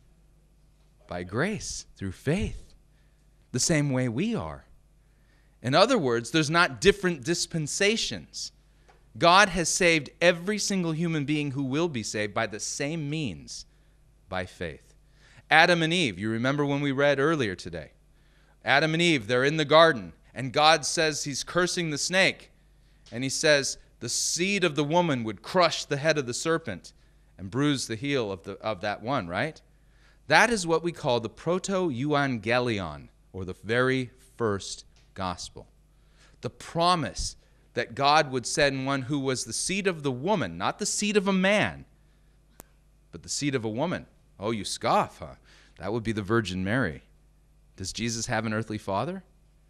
A: By grace, through faith, the same way we are. In other words, there's not different dispensations. God has saved every single human being who will be saved by the same means, by faith. Adam and Eve, you remember when we read earlier today. Adam and Eve, they're in the garden, and God says he's cursing the snake. And he says the seed of the woman would crush the head of the serpent and bruise the heel of, the, of that one, right? That is what we call the proto-evangelion, or the very first gospel. The promise that God would send one who was the seed of the woman, not the seed of a man, but the seed of a woman. Oh, you scoff, huh? That would be the Virgin Mary. Does Jesus have an earthly father?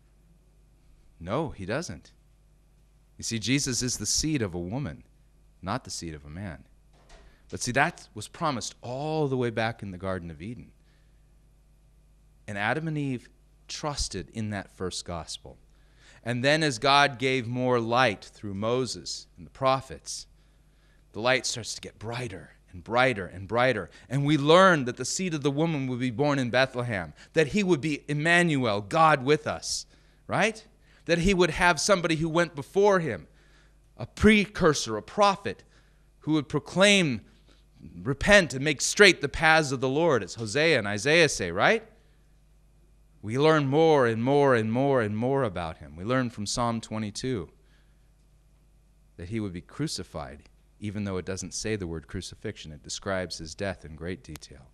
A: No, he doesn't. You see, Jesus is the seed of a woman, not the seed of a man. But see, that was promised all the way back in the Garden of Eden. And Adam and Eve trusted in that first gospel. And then as God gave more light through Moses and the prophets, the light starts to get brighter and brighter and brighter. And we learned that the seed of the woman would be born in Bethlehem, that he would be Emmanuel, God with us, right? That he would have somebody who went before him, a precursor, a prophet, who would proclaim, repent and make straight the paths of the Lord, as Hosea and Isaiah say, right? We learn more and more and more and more about him. We learn from Psalm twenty-two that he would be crucified, even though it doesn't say the word crucifixion. It describes his death in great detail.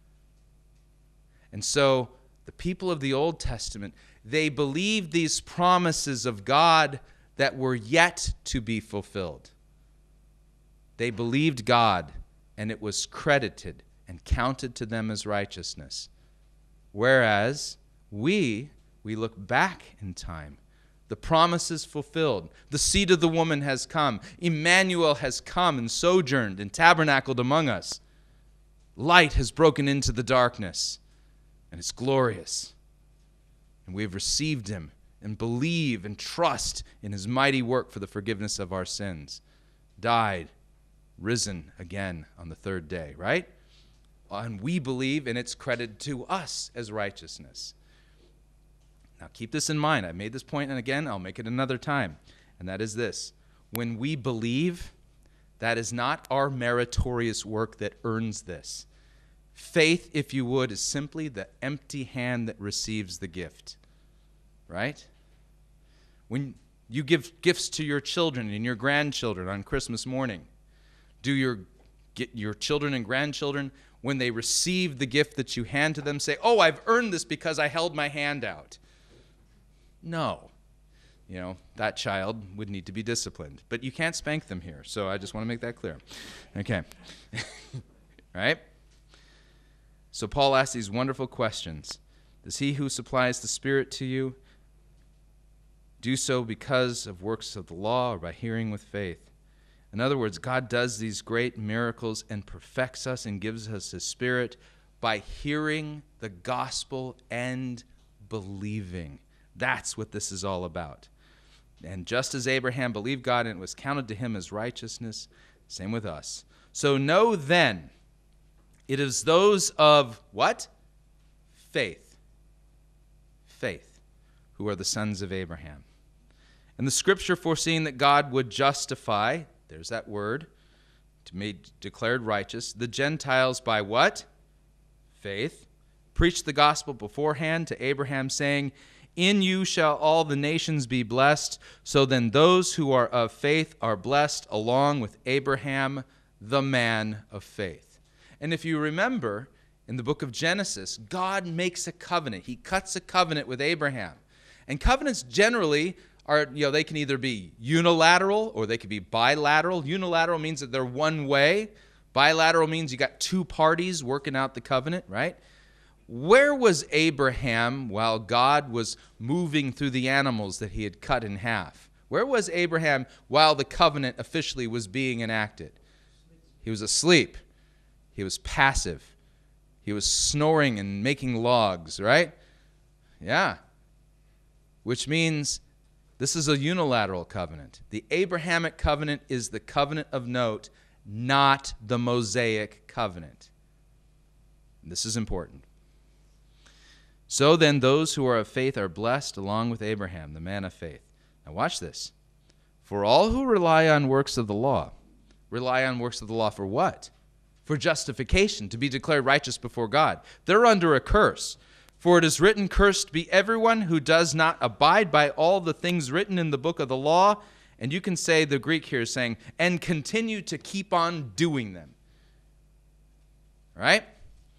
A: And so the people of the Old Testament, they believed these promises of God that were yet to be fulfilled. They believed God, and it was credited and counted to them as righteousness. Whereas we, we look back in time. The promise is fulfilled. The seed of the woman has come. Emmanuel has come and sojourned and tabernacled among us. Light has broken into the darkness, and it's glorious. And we have received him and believe and trust in his mighty work for the forgiveness of our sins. Died, risen again on the third day, right? And we believe, and it's credited to us as righteousness. Now keep this in mind. I made this point, and again, I'll make it another time. And that is this. When we believe, that is not our meritorious work that earns this. Faith, if you would, is simply the empty hand that receives the gift. right? When you give gifts to your children and your grandchildren on Christmas morning, do your get your children and grandchildren, when they receive the gift that you hand to them, say, "Oh, I've earned this because I held my hand out"? No. You know, that child would need to be disciplined. But you can't spank them here, so I just want to make that clear. Okay. Right? So Paul asks these wonderful questions. Does he who supplies the Spirit to you do so because of works of the law or by hearing with faith? In other words, God does these great miracles and perfects us and gives us his Spirit by hearing the gospel and believing. That's what this is all about. And just as Abraham believed God and it was counted to him as righteousness, same with us. So know then, it is those of what? Faith. Faith, who are the sons of Abraham. And the scripture foreseeing that God would justify, there's that word, to be declared righteous, the Gentiles by what? Faith. Preached the gospel beforehand to Abraham, saying, "In you shall all the nations be blessed." So then those who are of faith are blessed along with Abraham, the man of faith. And if you remember, in the book of Genesis, God makes a covenant. He cuts a covenant with Abraham. And covenants generally are, you know, they can either be unilateral or they can be bilateral. Unilateral means that they're one way. Bilateral means you got two parties working out the covenant, right? Where was Abraham while God was moving through the animals that he had cut in half? Where was Abraham while the covenant officially was being enacted? He was asleep. He was passive. He was snoring and making logs, right? Yeah. Which means this is a unilateral covenant. The Abrahamic covenant is the covenant of note, not the Mosaic covenant. This is important. So then those who are of faith are blessed along with Abraham, the man of faith. Now watch this. For all who rely on works of the law, rely on works of the law for what? For justification, to be declared righteous before God. They're under a curse. For it is written, "Cursed be everyone who does not abide by all the things written in the book of the law." And you can say, the Greek here is saying, "and continue to keep on doing them." Right?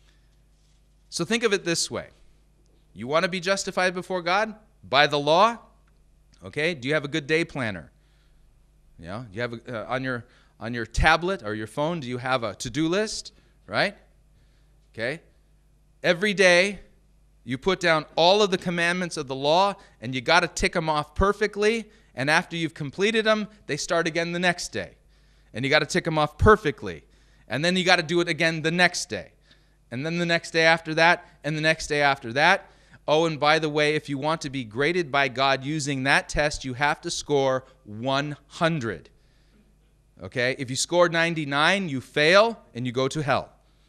A: So think of it this way. You want to be justified before God? By the law? Okay, do you have a good day planner? You know, do you have a, uh, on your on your tablet or your phone, do you have a to-do list? Right? Okay. Every day, you put down all of the commandments of the law, and you got to tick them off perfectly, and after you've completed them, they start again the next day. And you got to tick them off perfectly. And then you got to do it again the next day. And then the next day after that, and the next day after that. Oh, and by the way, if you want to be graded by God using that test, you have to score one hundred. Okay? If you score ninety-nine, you fail and you go to hell.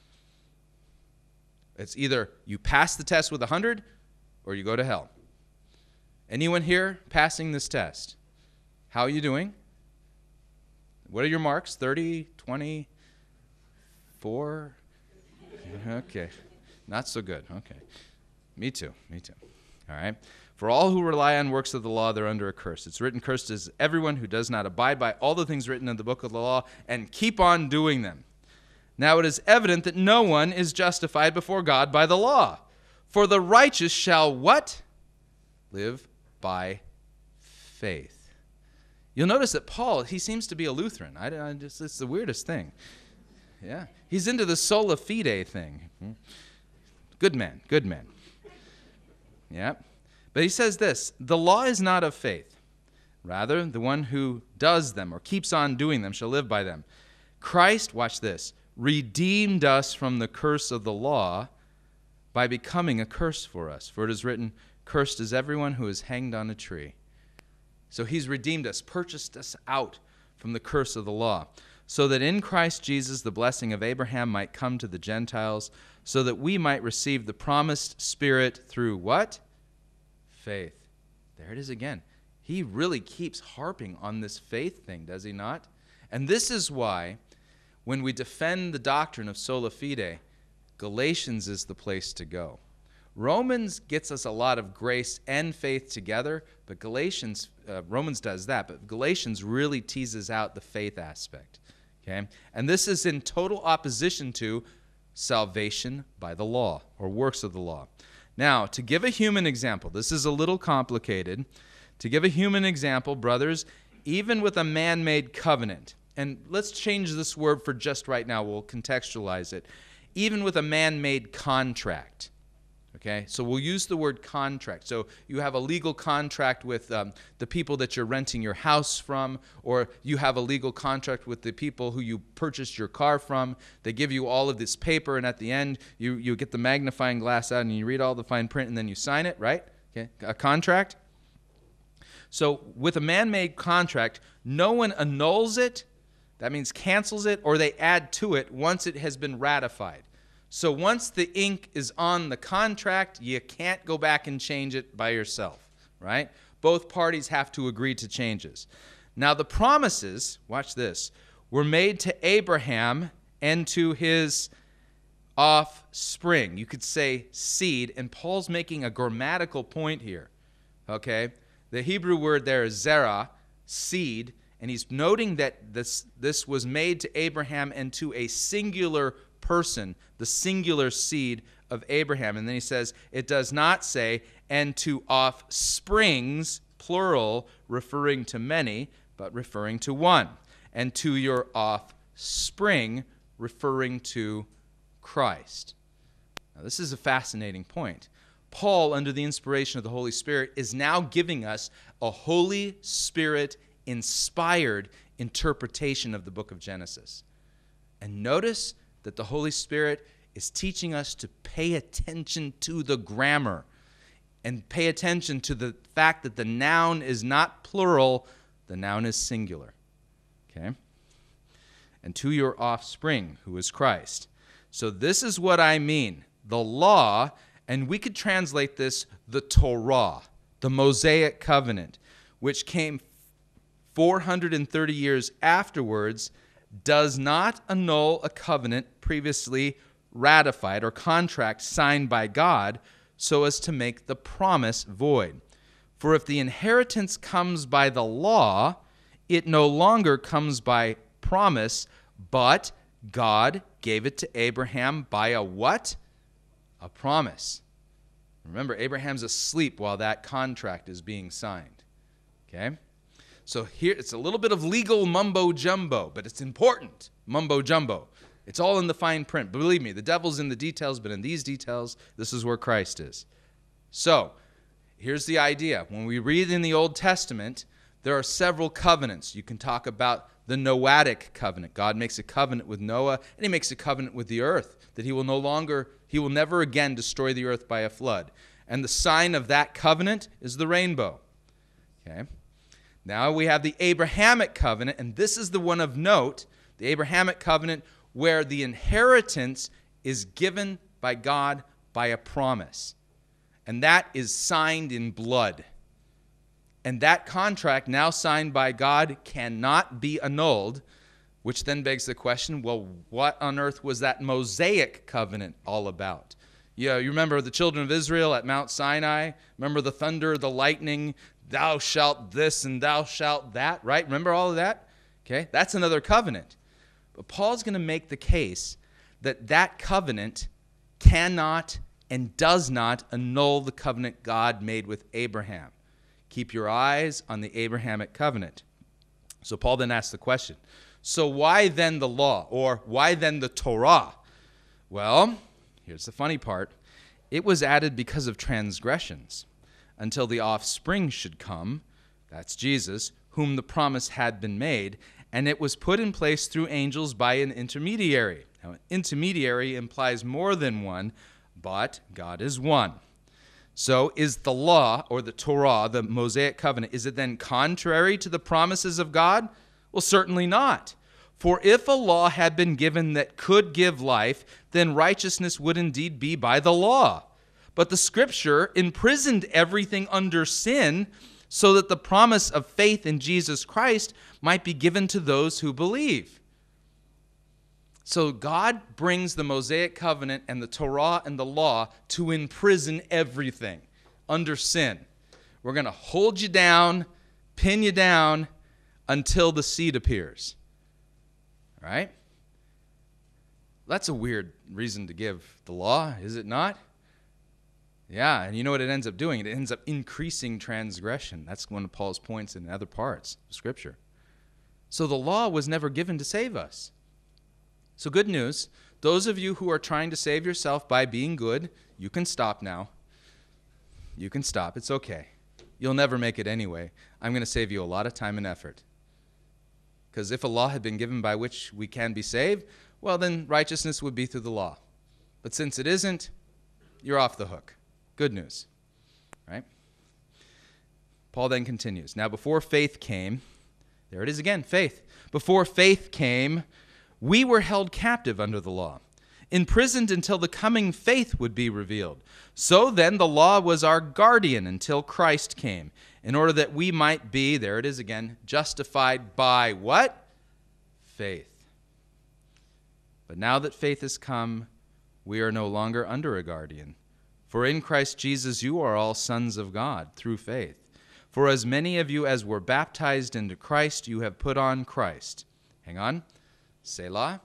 A: It's either you pass the test with one hundred or you go to hell. Anyone here passing this test? How are you doing? What are your marks? thirty, twenty, four? Okay. Not so good. Okay. Me too. Me too. All right. For all who rely on works of the law, they're under a curse. It's written, "Cursed is everyone who does not abide by all the things written in the book of the law and keep on doing them." Now it is evident that no one is justified before God by the law. For the righteous shall what? Live by faith. You'll notice that Paul, he seems to be a Lutheran. I, I just, it's the weirdest thing. Yeah. He's into the sola fide thing. Good man. Good man. Yeah. But he says this, "The law is not of faith. Rather, the one who does them or keeps on doing them shall live by them. Christ," watch this, "redeemed us from the curse of the law by becoming a curse for us. For it is written, 'Cursed is everyone who is hanged on a tree.'" So he's redeemed us, purchased us out from the curse of the law, so that in Christ Jesus the blessing of Abraham might come to the Gentiles, so that we might receive the promised Spirit through what? Faith. There it is again. He really keeps harping on this faith thing, does he not? And this is why when we defend the doctrine of sola fide, Galatians is the place to go. Romans gets us a lot of grace and faith together, but Galatians, uh, Romans does that, but Galatians really teases out the faith aspect. Okay? And this is in total opposition to salvation by the law or works of the law. Now, to give a human example, this is a little complicated. To give a human example, brothers, even with a man-made covenant, and let's change this word for just right now, we'll contextualize it, even with a man-made contract. Okay, so we'll use the word contract. So you have a legal contract with um, the people that you're renting your house from, or you have a legal contract with the people who you purchased your car from. They give you all of this paper, and at the end, you, you get the magnifying glass out, and you read all the fine print, and then you sign it, right? Okay, a contract. So with a man-made contract, no one annuls it, that means cancels it, or they add to it once it has been ratified. So once the ink is on the contract, you can't go back and change it by yourself, right? Both parties have to agree to changes. Now the promises, watch this, were made to Abraham and to his offspring. You could say seed, and Paul's making a grammatical point here, okay? The Hebrew word there is zerah, seed, and he's noting that this, this was made to Abraham and to a singular person, the singular seed of Abraham. And then he says, it does not say, and to offsprings, plural, referring to many, but referring to one. And to your offspring, referring to Christ. Now, this is a fascinating point. Paul, under the inspiration of the Holy Spirit, is now giving us a Holy Spirit-inspired interpretation of the book of Genesis. And notice that the Holy Spirit is teaching us to pay attention to the grammar and pay attention to the fact that the noun is not plural, the noun is singular. Okay? And to your offspring, who is Christ. So this is what I mean. The law, and we could translate this the Torah, the Mosaic covenant, which came four hundred thirty years afterwards, does not annul a covenant previously ratified or contract signed by God so as to make the promise void. For if the inheritance comes by the law, it no longer comes by promise, but God gave it to Abraham by a what? A promise. Remember, Abraham's asleep while that contract is being signed. Okay? So here, it's a little bit of legal mumbo-jumbo, but it's important, mumbo-jumbo. It's all in the fine print. Believe me, the devil's in the details, but in these details, this is where Christ is. So, here's the idea. When we read in the Old Testament, there are several covenants. You can talk about the Noahic covenant. God makes a covenant with Noah, and he makes a covenant with the earth, that he will no longer, he will never again destroy the earth by a flood. And the sign of that covenant is the rainbow. Okay? Now we have the Abrahamic covenant, and this is the one of note, the Abrahamic covenant where the inheritance is given by God by a promise. And that is signed in blood. And that contract, now signed by God, cannot be annulled, which then begs the question, well, what on earth was that Mosaic covenant all about? Yeah, you remember the children of Israel at Mount Sinai? Remember the thunder, the lightning, thou shalt this and thou shalt that, right? Remember all of that? Okay, that's another covenant. But Paul's going to make the case that that covenant cannot and does not annul the covenant God made with Abraham. Keep your eyes on the Abrahamic covenant. So Paul then asks the question, so why then the law, or why then the Torah? Well, here's the funny part. It was added because of transgressions, until the offspring should come, that's Jesus, whom the promise had been made, and it was put in place through angels by an intermediary. Now, an intermediary implies more than one, but God is one. So is the law, or the Torah, the Mosaic covenant, is it then contrary to the promises of God? Well, certainly not. For if a law had been given that could give life, then righteousness would indeed be by the law. But the Scripture imprisoned everything under sin so that the promise of faith in Jesus Christ might be given to those who believe. So God brings the Mosaic covenant and the Torah and the law to imprison everything under sin. We're going to hold you down, pin you down until the seed appears. All right? That's a weird reason to give the law, is it not? Yeah, and you know what it ends up doing? It ends up increasing transgression. That's one of Paul's points in other parts of Scripture. So the law was never given to save us. So good news, those of you who are trying to save yourself by being good, you can stop now. You can stop. It's okay. You'll never make it anyway. I'm going to save you a lot of time and effort. Because if a law had been given by which we can be saved, well, then righteousness would be through the law. But since it isn't, you're off the hook. Good news, right? Paul then continues. Now, before faith came, there it is again, faith. Before faith came, we were held captive under the law, imprisoned until the coming faith would be revealed. So then the law was our guardian until Christ came, in order that we might be, there it is again, justified by what? Faith. But now that faith has come, we are no longer under a guardian. For in Christ Jesus you are all sons of God through faith. For as many of you as were baptized into Christ, you have put on Christ. Hang on. Selah.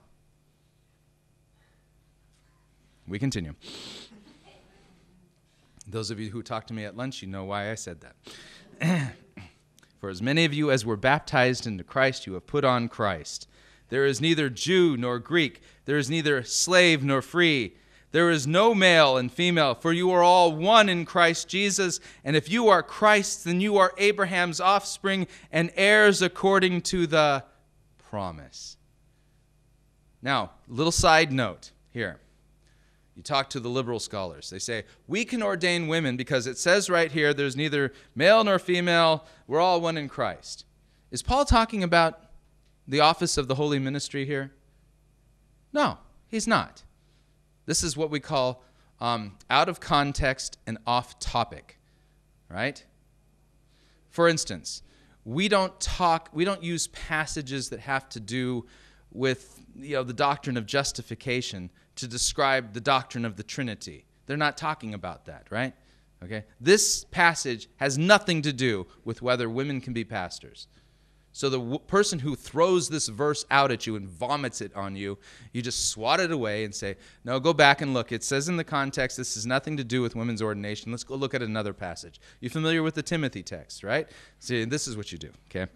A: We continue. Those of you who talked to me at lunch, you know why I said that. For as many of you as were baptized into Christ, you have put on Christ. There is neither Jew nor Greek. There is neither slave nor free. There is no male and female, for you are all one in Christ Jesus. And if you are Christ's, then you are Abraham's offspring and heirs according to the promise. Now, little side note here. You talk to the liberal scholars. They say, we can ordain women because it says right here there's neither male nor female. We're all one in Christ. Is Paul talking about the office of the holy ministry here? No, he's not. This is what we call um, out of context and off topic, right? For instance, we don't talk, we don't use passages that have to do with, you know, the doctrine of justification to describe the doctrine of the Trinity. They're not talking about that, right? Okay? This passage has nothing to do with whether women can be pastors. So the w- person who throws this verse out at you and vomits it on you, you just swat it away and say, no, go back and look. It says in the context this has nothing to do with women's ordination. Let's go look at another passage. You're familiar with the Timothy text, right? See, this is what you do, okay?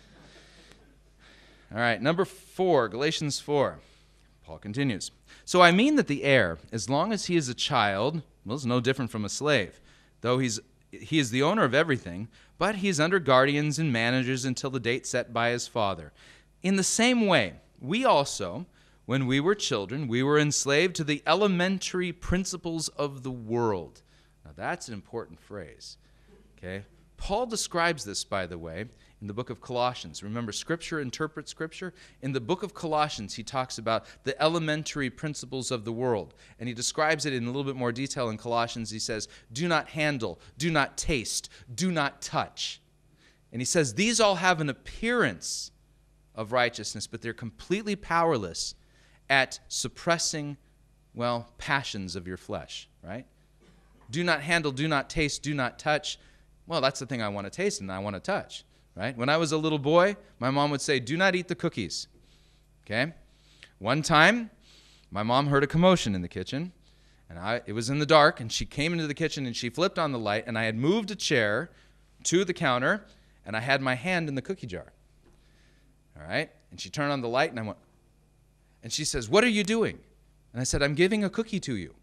A: All right, number four, Galatians four. Paul continues. So I mean that the heir, as long as he is a child, well, is no different from a slave, though he's he is the owner of everything, but he is under guardians and managers until the date set by his father. In the same way, we also, when we were children, we were enslaved to the elementary principles of the world. Now that's an important phrase, okay? Paul describes this, by the way, in the book of Colossians. Remember, Scripture interprets Scripture. In the book of Colossians, he talks about the elementary principles of the world. And he describes it in a little bit more detail in Colossians. He says, do not handle, do not taste, do not touch. And he says, these all have an appearance of righteousness, but they're completely powerless at suppressing, well, passions of your flesh, right? Do not handle, do not taste, do not touch. Well, that's the thing I want to taste and I want to touch. Right? When I was a little boy, my mom would say, do not eat the cookies. Okay? One time, my mom heard a commotion in the kitchen, and I, it was in the dark, and she came into the kitchen, and she flipped on the light, and I had moved a chair to the counter, and I had my hand in the cookie jar. All right? And she turned on the light, and I went, and she says, what are you doing? And I said, I'm giving a cookie to you.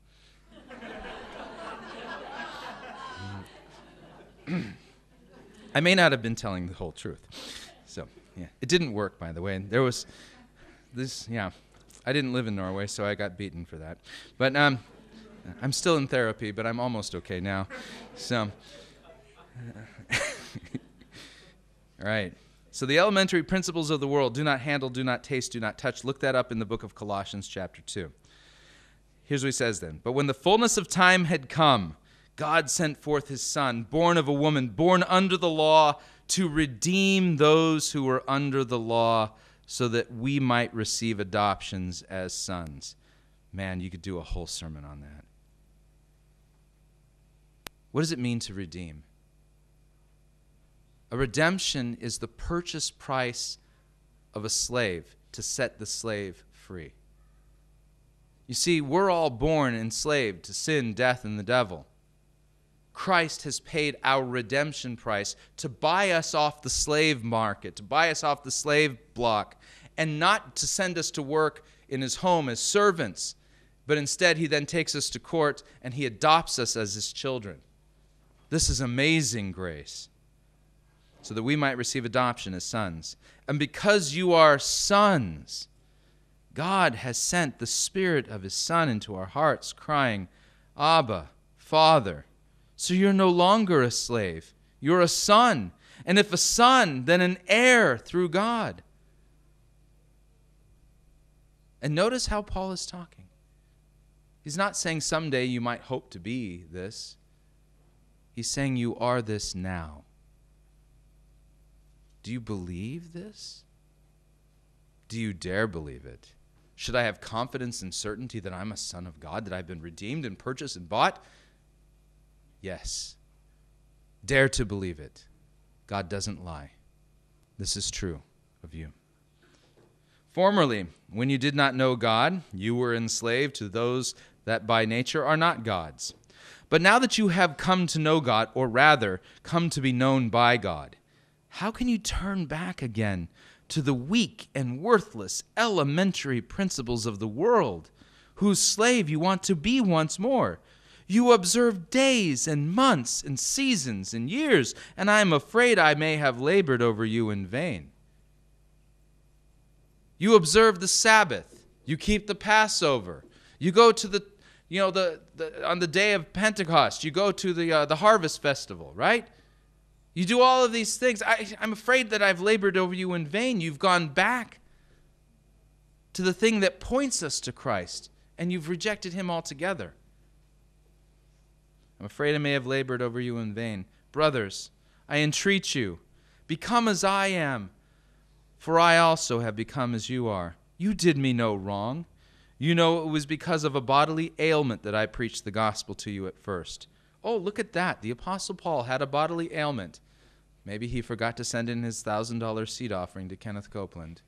A: I may not have been telling the whole truth. So, yeah. It didn't work, by the way. There was this, yeah. I didn't live in Norway, so I got beaten for that. But um, I'm still in therapy, but I'm almost okay now. So, all right. So the elementary principles of the world, do not handle, do not taste, do not touch. Look that up in the book of Colossians chapter two. Here's what he says then. But when the fullness of time had come, God sent forth his Son, born of a woman, born under the law, to redeem those who were under the law, so that we might receive adoptions as sons. Man, you could do a whole sermon on that. What does it mean to redeem? A redemption is the purchase price of a slave to set the slave free. You see, we're all born enslaved to sin, death, and the devil. Christ has paid our redemption price to buy us off the slave market, to buy us off the slave block, and not to send us to work in his home as servants, but instead he then takes us to court and he adopts us as his children. This is amazing grace, so that we might receive adoption as sons. And because you are sons, God has sent the Spirit of his Son into our hearts, crying, Abba, Father. So you're no longer a slave. You're a son. And if a son, then an heir through God. And notice how Paul is talking. He's not saying someday you might hope to be this. He's saying you are this now. Do you believe this? Do you dare believe it? Should I have confidence and certainty that I'm a son of God, that I've been redeemed and purchased and bought? Yes. Dare to believe it. God doesn't lie. This is true of you. Formerly, when you did not know God, you were enslaved to those that by nature are not God's. But now that you have come to know God, or rather, come to be known by God, how can you turn back again to the weak and worthless elementary principles of the world, whose slave you want to be once more? You observe days and months and seasons and years, and I am afraid I may have labored over you in vain. You observe the Sabbath. You keep the Passover. You go to the, you know, the, the on the day of Pentecost, you go to the uh, the harvest festival, right? You do all of these things. I, I'm afraid that I've labored over you in vain. You've gone back to the thing that points us to Christ, and you've rejected him altogether. I'm afraid I may have labored over you in vain. Brothers, I entreat you, become as I am, for I also have become as you are. You did me no wrong. You know it was because of a bodily ailment that I preached the gospel to you at first. Oh, look at that. The Apostle Paul had a bodily ailment. Maybe he forgot to send in his one thousand dollars seed offering to Kenneth Copeland.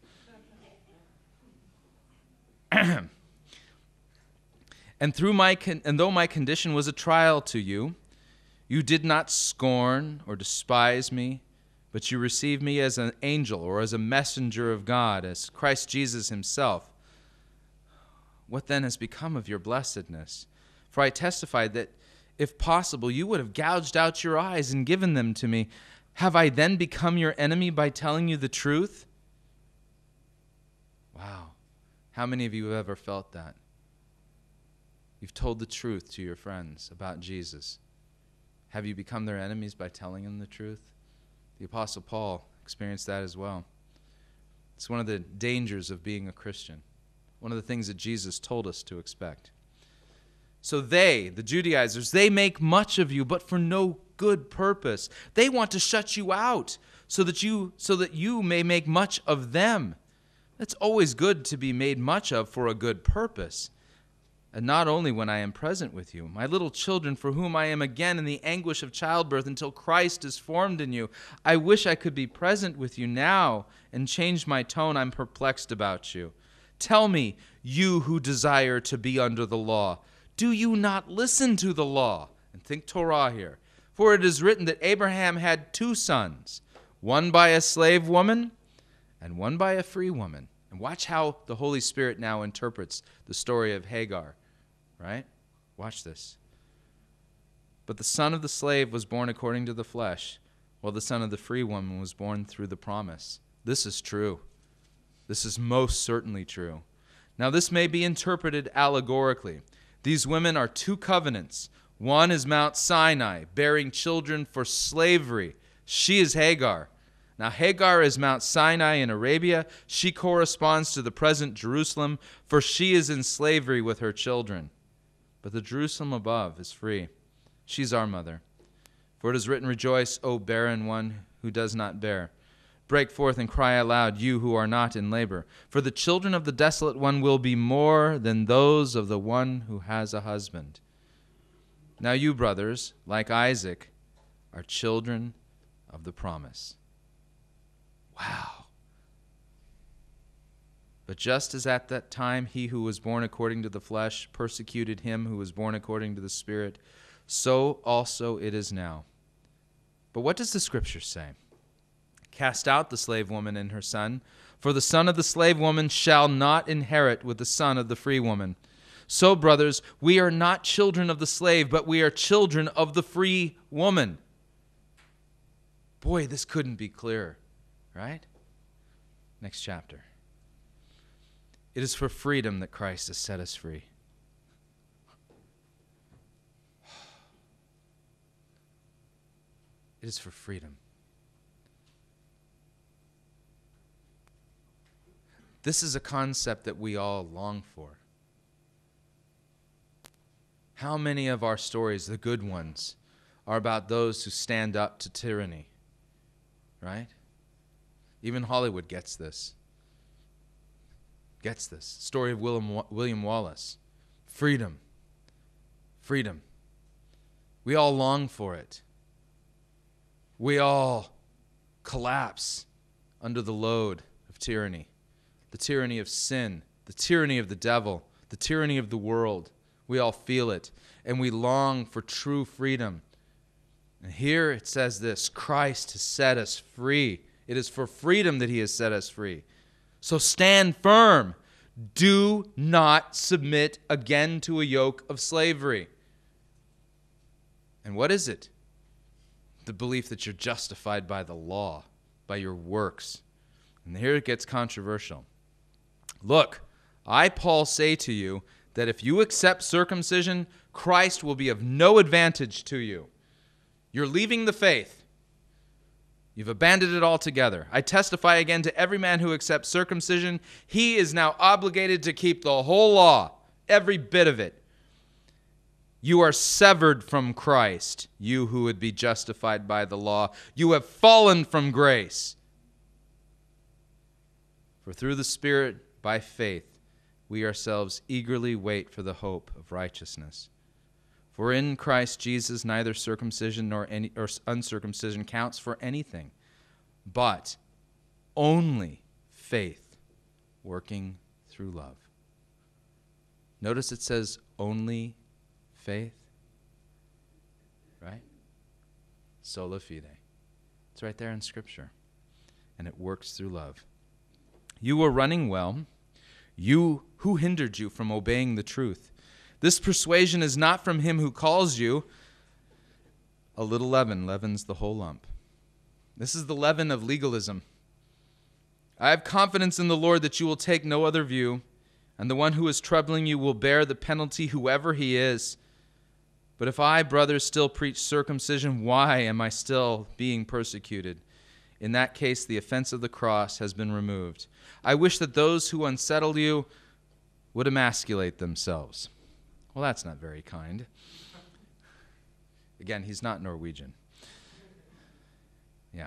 A: And through my con- and though my condition was a trial to you, you did not scorn or despise me, but you received me as an angel or as a messenger of God, as Christ Jesus himself. What then has become of your blessedness? For I testified that, if possible, you would have gouged out your eyes and given them to me. Have I then become your enemy by telling you the truth? Wow. How many of you have ever felt that? You've told the truth to your friends about Jesus. Have you become their enemies by telling them the truth? The Apostle Paul experienced that as well. It's one of the dangers of being a Christian. One of the things that Jesus told us to expect. So they, the Judaizers, they make much of you, but for no good purpose. They want to shut you out so that you, so that you may make much of them. It's always good to be made much of for a good purpose. And not only when I am present with you, my little children, for whom I am again in the anguish of childbirth until Christ is formed in you. I wish I could be present with you now and change my tone. I'm perplexed about you. Tell me, you who desire to be under the law, do you not listen to the law? And think Torah here. For it is written that Abraham had two sons, one by a slave woman and one by a free woman. And watch how the Holy Spirit now interprets the story of Hagar. Right? Watch this. But the son of the slave was born according to the flesh, while the son of the free woman was born through the promise. This is true. This is most certainly true. Now this may be interpreted allegorically. These women are two covenants. One is Mount Sinai, bearing children for slavery. She is Hagar. Now Hagar is Mount Sinai in Arabia. She corresponds to the present Jerusalem, for she is in slavery with her children. But the Jerusalem above is free. She's our mother. For it is written, rejoice, O barren one who does not bear, Break forth and cry aloud, you who are not in labor. For the children of the desolate one will be more than those of the one who has a husband. Now you, brothers, like Isaac, are children of the promise. Wow. But just as at that time he who was born according to the flesh persecuted him who was born according to the Spirit, so also it is now. But what does the Scripture say? Cast out the slave woman and her son, for the son of the slave woman shall not inherit with the son of the free woman. So, brothers, we are not children of the slave, but we are children of the free woman. Boy, this couldn't be clearer, right? Next chapter. It is for freedom that Christ has set us free. It is for freedom. This is a concept that we all long for. How many of our stories, the good ones, are about those who stand up to tyranny? Right? Even Hollywood gets this. Gets this. Story of William, William Wallace. Freedom. Freedom. We all long for it. We all collapse under the load of tyranny. The tyranny of sin, the tyranny of the devil, the tyranny of the world. We all feel it, and we long for true freedom. And here it says this, Christ has set us free. It is for freedom that he has set us free. So stand firm. Do not submit again to a yoke of slavery. And what is it? The belief that you're justified by the law, by your works. And here it gets controversial. Look, I, Paul, say to you that if you accept circumcision, Christ will be of no advantage to you. You're leaving the faith. You've abandoned it altogether. I testify again to every man who accepts circumcision, he is now obligated to keep the whole law, every bit of it. You are severed from Christ, you who would be justified by the law. You have fallen from grace. For through the Spirit, by faith, we ourselves eagerly wait for the hope of righteousness. For in Christ Jesus neither circumcision nor any or uncircumcision counts for anything, but only faith working through love. Notice it says only faith, right? Sola fide. It's right there in Scripture. And it works through love. You were running well. You, who hindered you from obeying the truth? This persuasion is not from him who calls you. A little leaven leavens the whole lump. This is the leaven of legalism. I have confidence in the Lord that you will take no other view, and the one who is troubling you will bear the penalty, whoever he is. But if I, brothers, still preach circumcision, why am I still being persecuted? In that case, the offense of the cross has been removed. I wish that those who unsettle you would emasculate themselves. Well, that's not very kind. Again, he's not Norwegian. Yeah.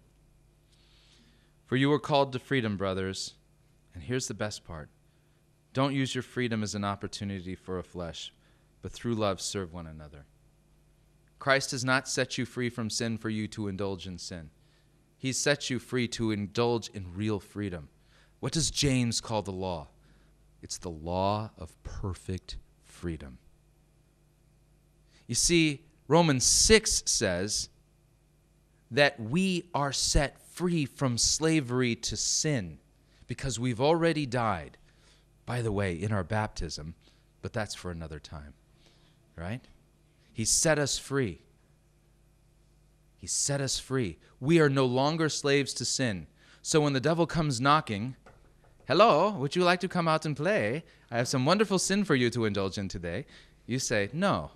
A: For you were called to freedom, brothers. And here's the best part. Don't use your freedom as an opportunity for a flesh, but through love serve one another. Christ has not set you free from sin for you to indulge in sin. He sets you free to indulge in real freedom. What does James call the law? It's the law of perfect freedom. You see, Romans six says that we are set free from slavery to sin because we've already died, by the way, in our baptism, but that's for another time, right? He set us free. He set us free. We are no longer slaves to sin. So when the devil comes knocking, hello, would you like to come out and play? I have some wonderful sin for you to indulge in today. You say, no.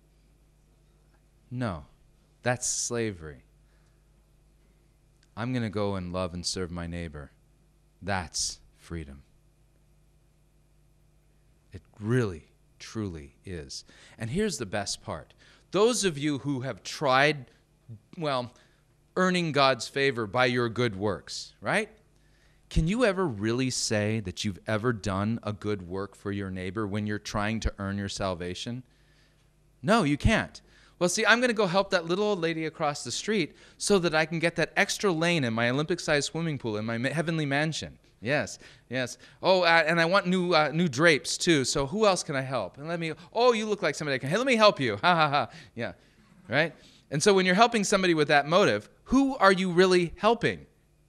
A: No. That's slavery. I'm going to go and love and serve my neighbor. That's freedom. It really, truly is. And here's the best part. Those of you who have tried, well, earning God's favor by your good works, right? Can you ever really say that you've ever done a good work for your neighbor when you're trying to earn your salvation? No, you can't. Well, see, I'm going to go help that little old lady across the street so that I can get that extra lane in my Olympic-sized swimming pool in my heavenly mansion. Yes, yes. Oh, uh, and I want new uh, new drapes, too. So who else can I help? And let me, oh, you look like somebody I can, hey, let me help you. Ha, ha, ha. Yeah, right? And so when you're helping somebody with that motive, who are you really helping?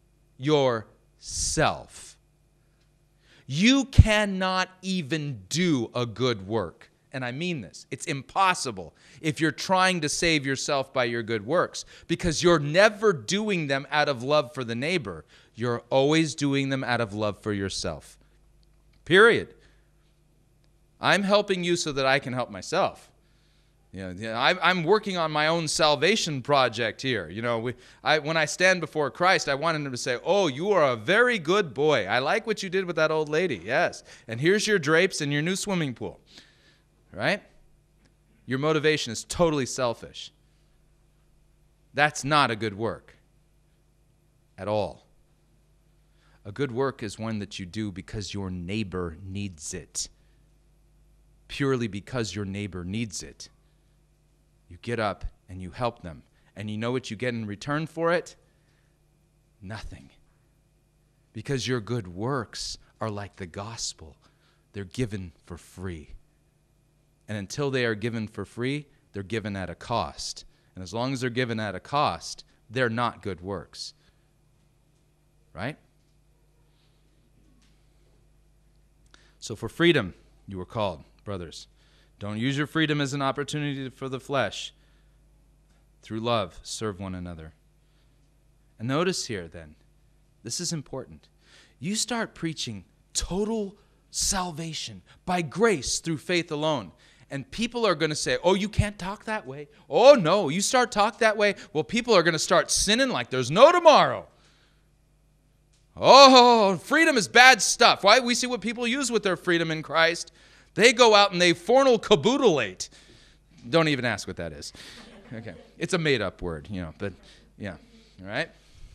A: Yourself. You cannot even do a good work. And I mean this. It's impossible if you're trying to save yourself by your good works, because you're never doing them out of love for the neighbor. You're always doing them out of love for yourself. Period. I'm helping you so that I can help myself. You know, I'm working on my own salvation project here. You know, we, I, when I stand before Christ, I want him to say, oh, you are a very good boy. I like what you did with that old lady. Yes. And here's your drapes and your new swimming pool. Right? Your motivation is totally selfish. That's not a good work at all. A good work is one that you do because your neighbor needs it. Purely because your neighbor needs it. You get up and you help them. And you know what you get in return for it? Nothing. Because your good works are like the gospel. They're given for free. And until they are given for free, they're given at a cost. And as long as they're given at a cost, they're not good works. Right? So for freedom, you were called, brothers. Don't use your freedom as an opportunity for the flesh. Through love, serve one another. And notice here then, this is important. You start preaching total salvation by grace through faith alone. And people are going to say, oh, you can't talk that way. Oh, no, you start talk that way. Well, people are going to start sinning like there's no tomorrow. Oh, freedom is bad stuff. Why? We see what people use with their freedom in Christ. They go out and they fornicaboodleate. Don't even ask what that is. Okay. It's a made-up word, you know, but yeah. All right?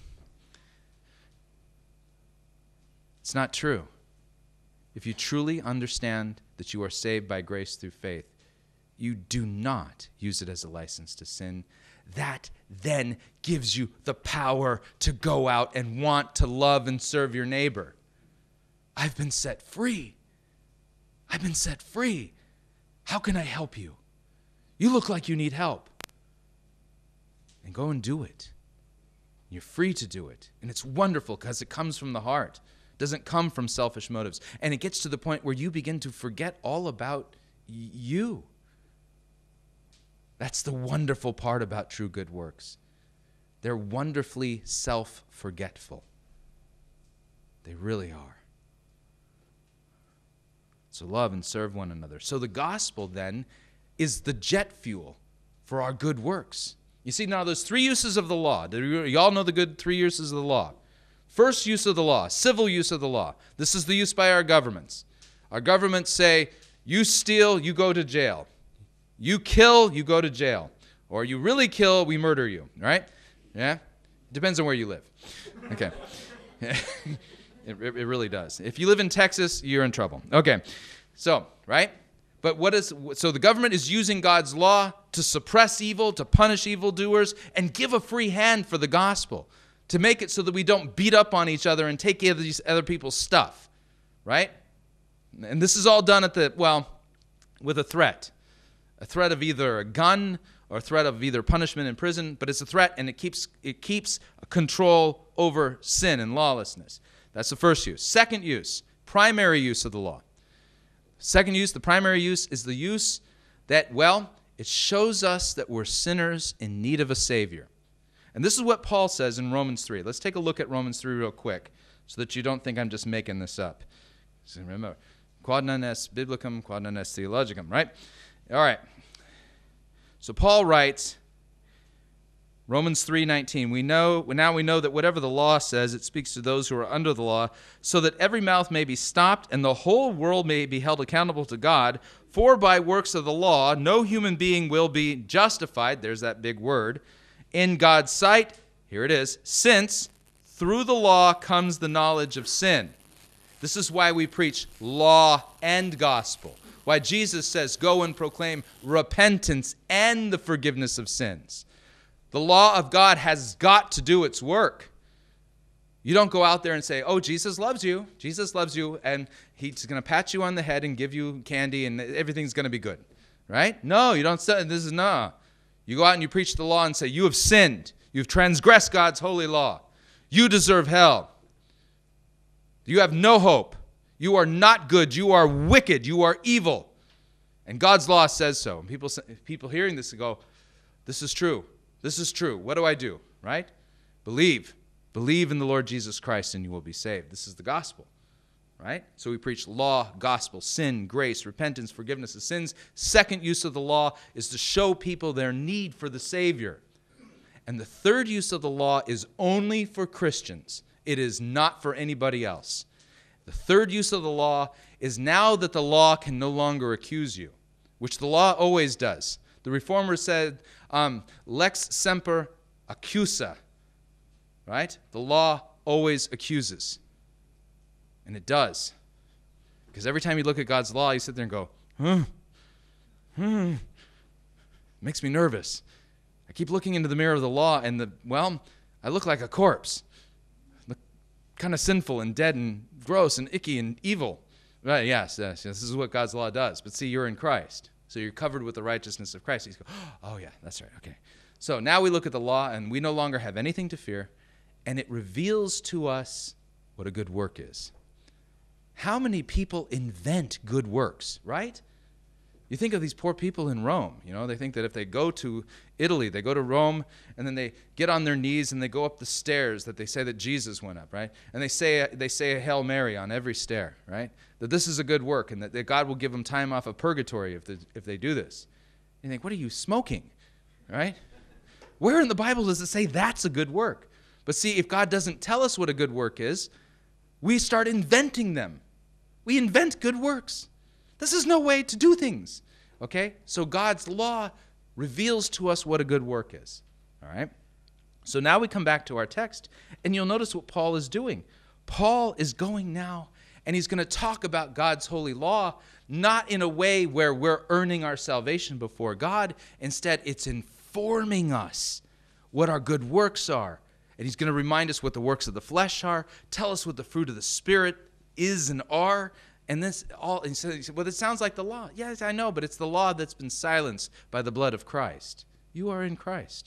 A: It's not true. If you truly understand that you are saved by grace through faith, you do not use it as a license to sin. That then gives you the power to go out and want to love and serve your neighbor. I've been set free. I've been set free. How can I help you? You look like you need help. And go and do it. You're free to do it. And it's wonderful because it comes from the heart. It doesn't come from selfish motives. And it gets to the point where you begin to forget all about y- you. That's the wonderful part about true good works. They're wonderfully self-forgetful. They really are. So love and serve one another. So the gospel then is the jet fuel for our good works. You see, now there's three uses of the law. Do you all know the good three uses of the law? First use of the law, civil use of the law. This is the use by our governments. Our governments say, you steal, you go to jail. You kill, you go to jail. Or you really kill, we murder you, right? Yeah? Depends on where you live. Okay. it, it really does. If you live in Texas, you're in trouble. Okay. So, right? But what is, so the government is using God's law to suppress evil, to punish evildoers, and give a free hand for the gospel, to make it so that we don't beat up on each other and take these other people's stuff, right? And this is all done at the, well, with a threat. A threat of either a gun or a threat of either punishment in prison, but it's a threat and it keeps it keeps control over sin and lawlessness. That's the first use. Second use, primary use of the law. Second use, the primary use, is the use that, well, it shows us that we're sinners in need of a Savior. And this is what Paul says in Romans three. Let's take a look at Romans three real quick so that you don't think I'm just making this up. So remember, quod non est biblicum, quod non est theologicum, right? All right. So Paul writes, Romans three nineteen, we know now we know that whatever the law says, it speaks to those who are under the law, so that every mouth may be stopped and the whole world may be held accountable to God. For by works of the law, no human being will be justified, there's that big word, in God's sight. here it is, since through the law comes the knowledge of sin. This is why we preach law and gospel. Why Jesus says, go and proclaim repentance and the forgiveness of sins. The law of God has got to do its work. You don't go out there and say, oh, Jesus loves you. Jesus loves you, and he's going to pat you on the head and give you candy, and everything's going to be good. Right? No, you don't say, this is no. You go out and you preach the law and say, you have sinned. You've transgressed God's holy law. You deserve hell. You have no hope. You are not good. You are wicked. You are evil. And God's law says so. And people, people hearing this go, this is true. This is true. What do I do? Right? Believe. Believe in the Lord Jesus Christ and you will be saved. This is the gospel. Right? So we preach law, gospel, sin, grace, repentance, forgiveness of sins. Second use of the law is to show people their need for the Savior. And the third use of the law is only for Christians. It is not for anybody else. The third use of the law is now that the law can no longer accuse you, which the law always does. The Reformers said, um, lex semper accusa, right? The law always accuses. And it does. Because every time you look at God's law, you sit there and go, hmm, hmm. It makes me nervous. I keep looking into the mirror of the law, and, the well, I look like a corpse. I look kind of sinful and dead and gross and icky and evil. Right, yes, yes, yes, this is what God's law does. But see, you're in Christ. So you're covered with the righteousness of Christ. You go, oh, yeah, that's right, okay. So now we look at the law, and we no longer have anything to fear, and it reveals to us what a good work is. How many people invent good works, right? You think of these poor people in Rome. You know, they think that if they go to Italy, they go to Rome, and then they get on their knees and they go up the stairs that they say that Jesus went up, right? And they say they say a Hail Mary on every stair, right? That this is a good work and that, that God will give them time off of purgatory if they, if they do this. You think, what are you smoking, right? Where in the Bible does it say that's a good work? But see, if God doesn't tell us what a good work is, we start inventing them. We invent good works. This is no way to do things. Okay? So God's law reveals to us what a good work is. All right? So now we come back to our text, and you'll notice what Paul is doing. Paul is going now, and he's going to talk about God's holy law, not in a way where we're earning our salvation before God. Instead, it's informing us what our good works are. And he's going to remind us what the works of the flesh are, tell us what the fruit of the Spirit is and are. And this all, he said, well, it sounds like the law. Yes, I know, but it's the law that's been silenced by the blood of Christ. You are in Christ.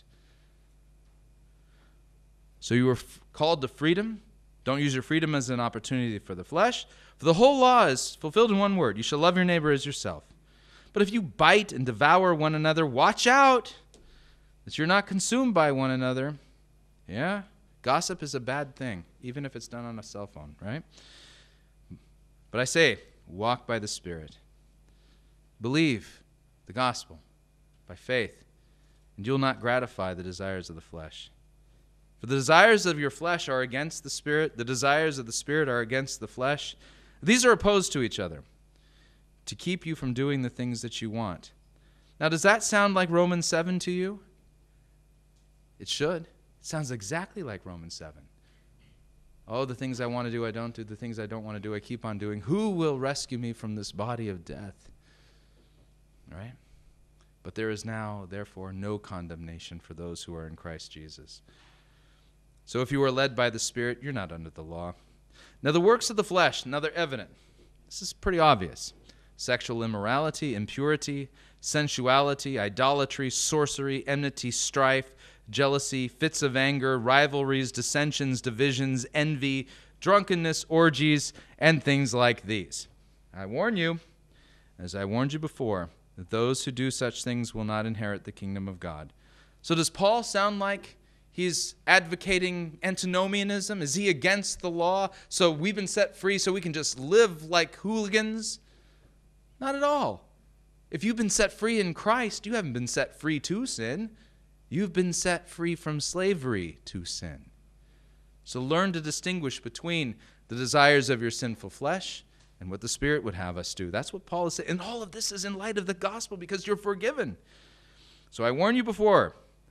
A: So you were f- called to freedom. Don't use your freedom as an opportunity for the flesh. For the whole law is fulfilled in one word. You shall love your neighbor as yourself. But if you bite and devour one another, watch out that you're not consumed by one another. Yeah? Gossip is a bad thing, even if it's done on a cell phone, right? But I say, walk by the Spirit. Believe the gospel by faith, and you'll not gratify the desires of the flesh. For the desires of your flesh are against the Spirit. The desires of the Spirit are against the flesh. These are opposed to each other, to keep you from doing the things that you want. Now, does that sound like Romans seven to you? It should. It sounds exactly like Romans seven. Oh, the things I want to do, I don't do. The things I don't want to do, I keep on doing. Who will rescue me from this body of death? All right? But there is now, therefore, no condemnation for those who are in Christ Jesus. So if you are led by the Spirit, you're not under the law. Now the works of the flesh, now they're evident. This is pretty obvious. Sexual immorality, impurity, sensuality, idolatry, sorcery, enmity, strife, jealousy, fits of anger, rivalries, dissensions, divisions, envy, drunkenness, orgies, and things like these. I warn you, as I warned you before, that those who do such things will not inherit the kingdom of God. So does Paul sound like he's advocating antinomianism? Is he against the law? So we've been set free so we can just live like hooligans? Not at all. If you've been set free in Christ, you haven't been set free to sin. You've been set free from slavery to sin. So learn to distinguish between the desires of your sinful flesh and what the Spirit would have us do. That's what Paul is saying. And all of this is in light of the gospel because you're forgiven. So I warn you before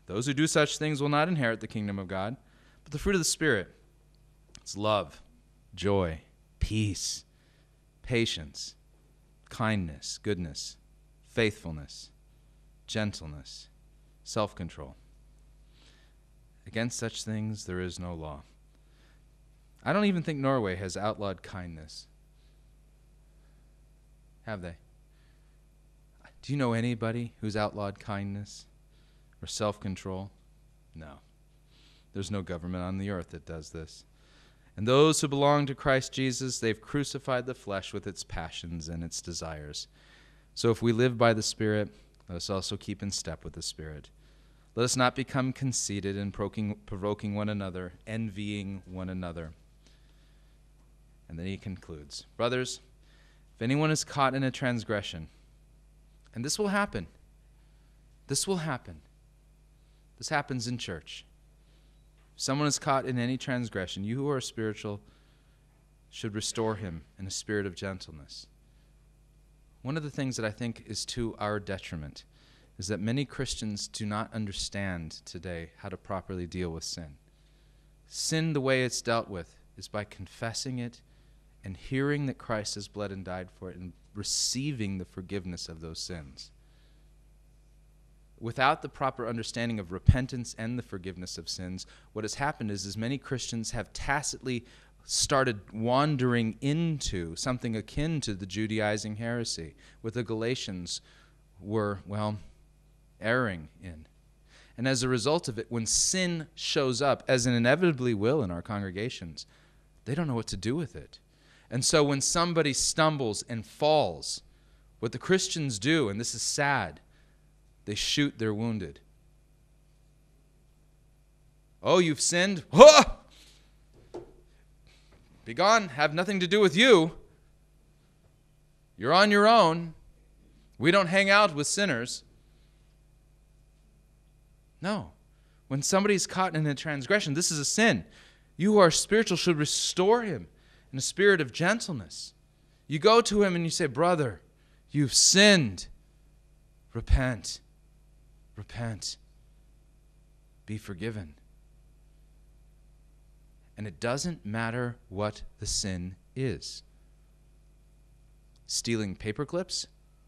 A: Those who do such things will not inherit the kingdom of God. But the fruit of the Spirit, it's love, joy, peace, patience, kindness, goodness, faithfulness, gentleness, self-control. Against such things there is no law. I don't even think Norway has outlawed kindness. Have they? Do you know anybody who's outlawed kindness or self-control? No. There's no government on the earth that does this. And those who belong to Christ Jesus, they've crucified the flesh with its passions and its desires. So if we live by the Spirit, let us also keep in step with the Spirit. Let us not become conceited and provoking one another, envying one another. And then he concludes, brothers, if anyone is caught in a transgression, and this will happen, this will happen. This happens in church. If someone is caught in any transgression, you who are spiritual should restore him in a spirit of gentleness. One of the things that I think is to our detriment is that many Christians do not understand today how to properly deal with sin. Sin, the way it's dealt with, is by confessing it and hearing that Christ has bled and died for it and receiving the forgiveness of those sins. Without the proper understanding of repentance and the forgiveness of sins, what has happened is, is many Christians have tacitly started wandering into something akin to the Judaizing heresy, what the Galatians were, well, erring in. And as a result of it, when sin shows up, as it inevitably will in our congregations, they don't know what to do with it. And so when somebody stumbles and falls, what the Christians do, and this is sad, they shoot their wounded. Oh, you've sinned? Oh! Be gone, have nothing to do with you. You're on your own. We don't hang out with sinners. No. When somebody's caught in a transgression, this is a sin. You who are spiritual should restore him in a spirit of gentleness. You go to him and you say, brother, you've sinned. Repent. Repent. Be forgiven. And it doesn't matter what the sin is. Stealing paper clips?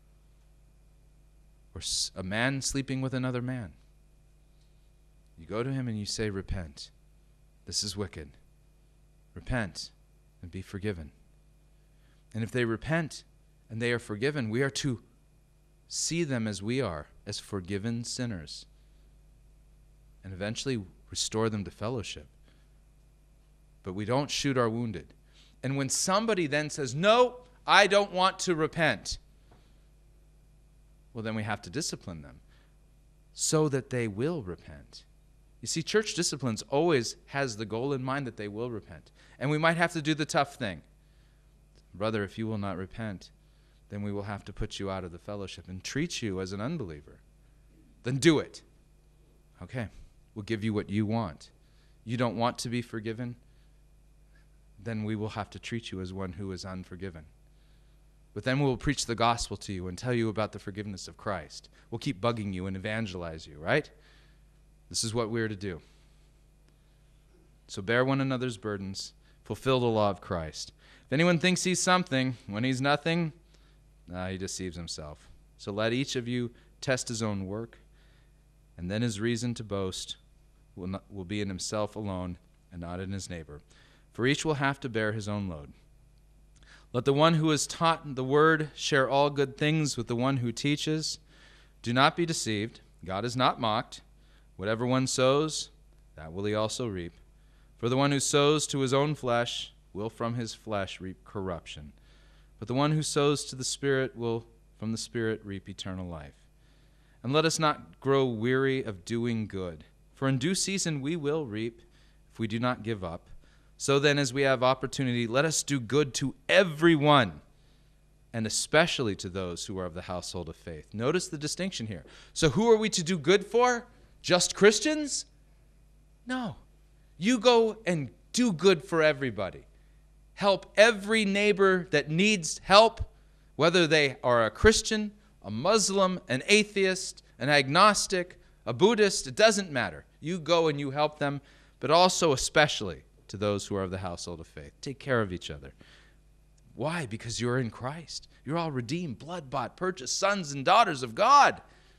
A: Or a man sleeping with another man? You go to him and you say, repent. This is wicked. Repent and be forgiven. And if they repent and they are forgiven, we are to see them as we are, as forgiven sinners, and eventually restore them to fellowship. But we don't shoot our wounded. And when somebody then says, no, I don't want to repent, well, then we have to discipline them so that they will repent. You see, church disciplines always has the goal in mind that they will repent. And we might have to do the tough thing. Brother, if you will not repent, then we will have to put you out of the fellowship and treat you as an unbeliever. Then do it. Okay, we'll give you what you want. You don't want to be forgiven? Then we will have to treat you as one who is unforgiven. But then we'll preach the gospel to you and tell you about the forgiveness of Christ. We'll keep bugging you and evangelize you, right? This is what we're to do. So bear one another's burdens, fulfill the law of Christ. If anyone thinks he's something when he's nothing, nah, he deceives himself. So let each of you test his own work, and then his reason to boast will, not, will be in himself alone and not in his neighbor. For each will have to bear his own load. Let the one who is taught the word share all good things with the one who teaches. Do not be deceived. God is not mocked. Whatever one sows, that will he also reap. For the one who sows to his own flesh will from his flesh reap corruption. But the one who sows to the Spirit will from the Spirit reap eternal life. And let us not grow weary of doing good, for in due season we will reap if we do not give up. So then, as we have opportunity, let us do good to everyone, and especially to those who are of the household of faith. Notice the distinction here. So who are we to do good for? Just Christians? No. You go and do good for everybody. Help every neighbor that needs help, whether they are a Christian, a Muslim, an atheist, an agnostic, a Buddhist, it doesn't matter. You go and you help them, but also especially to those who are of the household of faith. Take care of each other. Why? Because you're in Christ. You're all redeemed, blood-bought, purchased, sons and daughters of God.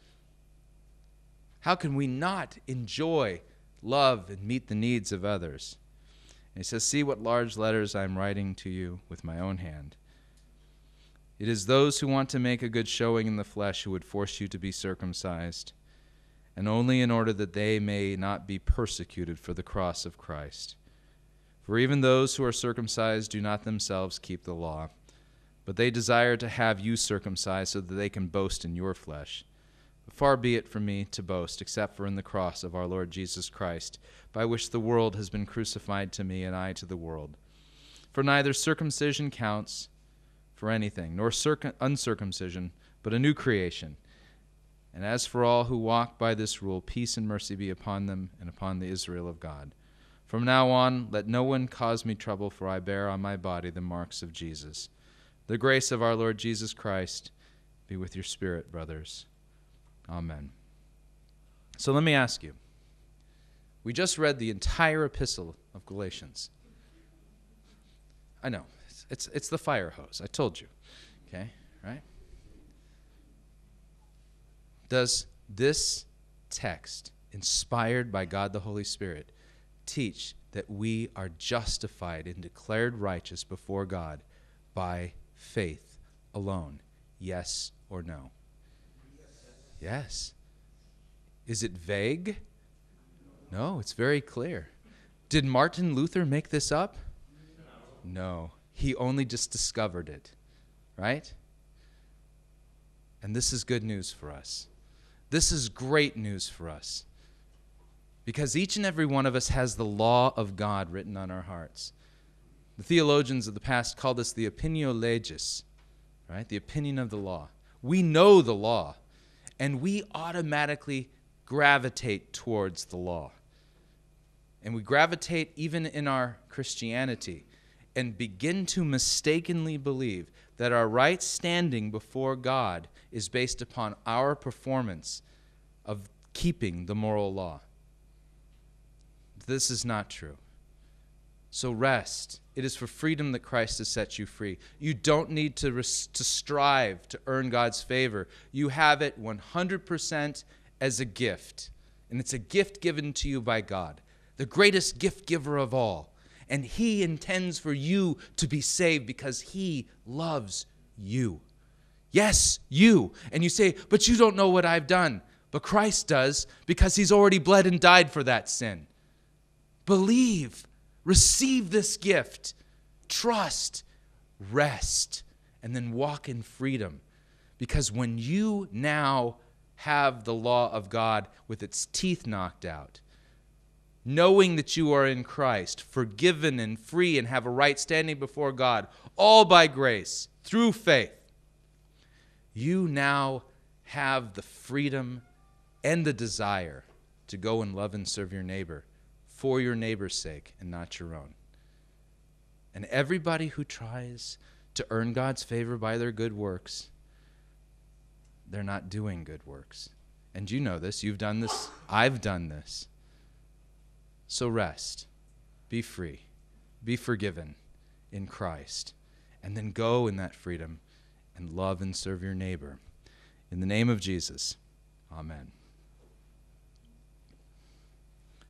A: How can we not enjoy, love, and meet the needs of others? And he says, see what large letters I'm writing to you with my own hand. It is those who want to make a good showing in the flesh who would force you to be circumcised, and only in order that they may not be persecuted for the cross of Christ. For even those who are circumcised do not themselves keep the law, but they desire to have you circumcised so that they can boast in your flesh. But far be it from me to boast, except for in the cross of our Lord Jesus Christ, by which the world has been crucified to me and I to the world. For neither circumcision counts for anything, nor circum- uncircumcision, but a new creation. And as for all who walk by this rule, peace and mercy be upon them and upon the Israel of God. From now on, let no one cause me trouble, for I bear on my body the marks of Jesus. The grace of our Lord Jesus Christ be with your spirit, brothers. Amen. So let me ask you. We just read the entire epistle of Galatians. I know. It's, it's, it's the fire hose. I told you. Okay? Right? Does this text, inspired by God the Holy Spirit, teach that we are justified and declared righteous before God by faith alone? Yes or no? Yes. Yes. Is it vague? No, it's very clear. Did Martin Luther make this up? No. No. He only just discovered it, right? And this is good news for us. This is great news for us. Because each and every one of us has the law of God written on our hearts. The theologians of the past called this the opinio legis, right? The opinion of the law. We know the law, and we automatically gravitate towards the law. And we gravitate even in our Christianity and begin to mistakenly believe that our right standing before God is based upon our performance of keeping the moral law. This is not true. So rest. It is for freedom that Christ has set you free. You don't need to, res- to strive to earn God's favor. You have it one hundred percent as a gift. And it's a gift given to you by God, the greatest gift giver of all. And he intends for you to be saved because he loves you. Yes, you. And you say, but you don't know what I've done. But Christ does, because he's already bled and died for that sin. Believe, receive this gift, trust, rest, and then walk in freedom. Because when you now have the law of God with its teeth knocked out, knowing that you are in Christ, forgiven and free and have a right standing before God, all by grace, through faith, you now have the freedom and the desire to go and love and serve your neighbor for your neighbor's sake and not your own. And everybody who tries to earn God's favor by their good works, they're not doing good works. And you know this. You've done this. I've done this. So rest. Be free. Be forgiven in Christ. And then go in that freedom and love and serve your neighbor. In the name of Jesus, amen.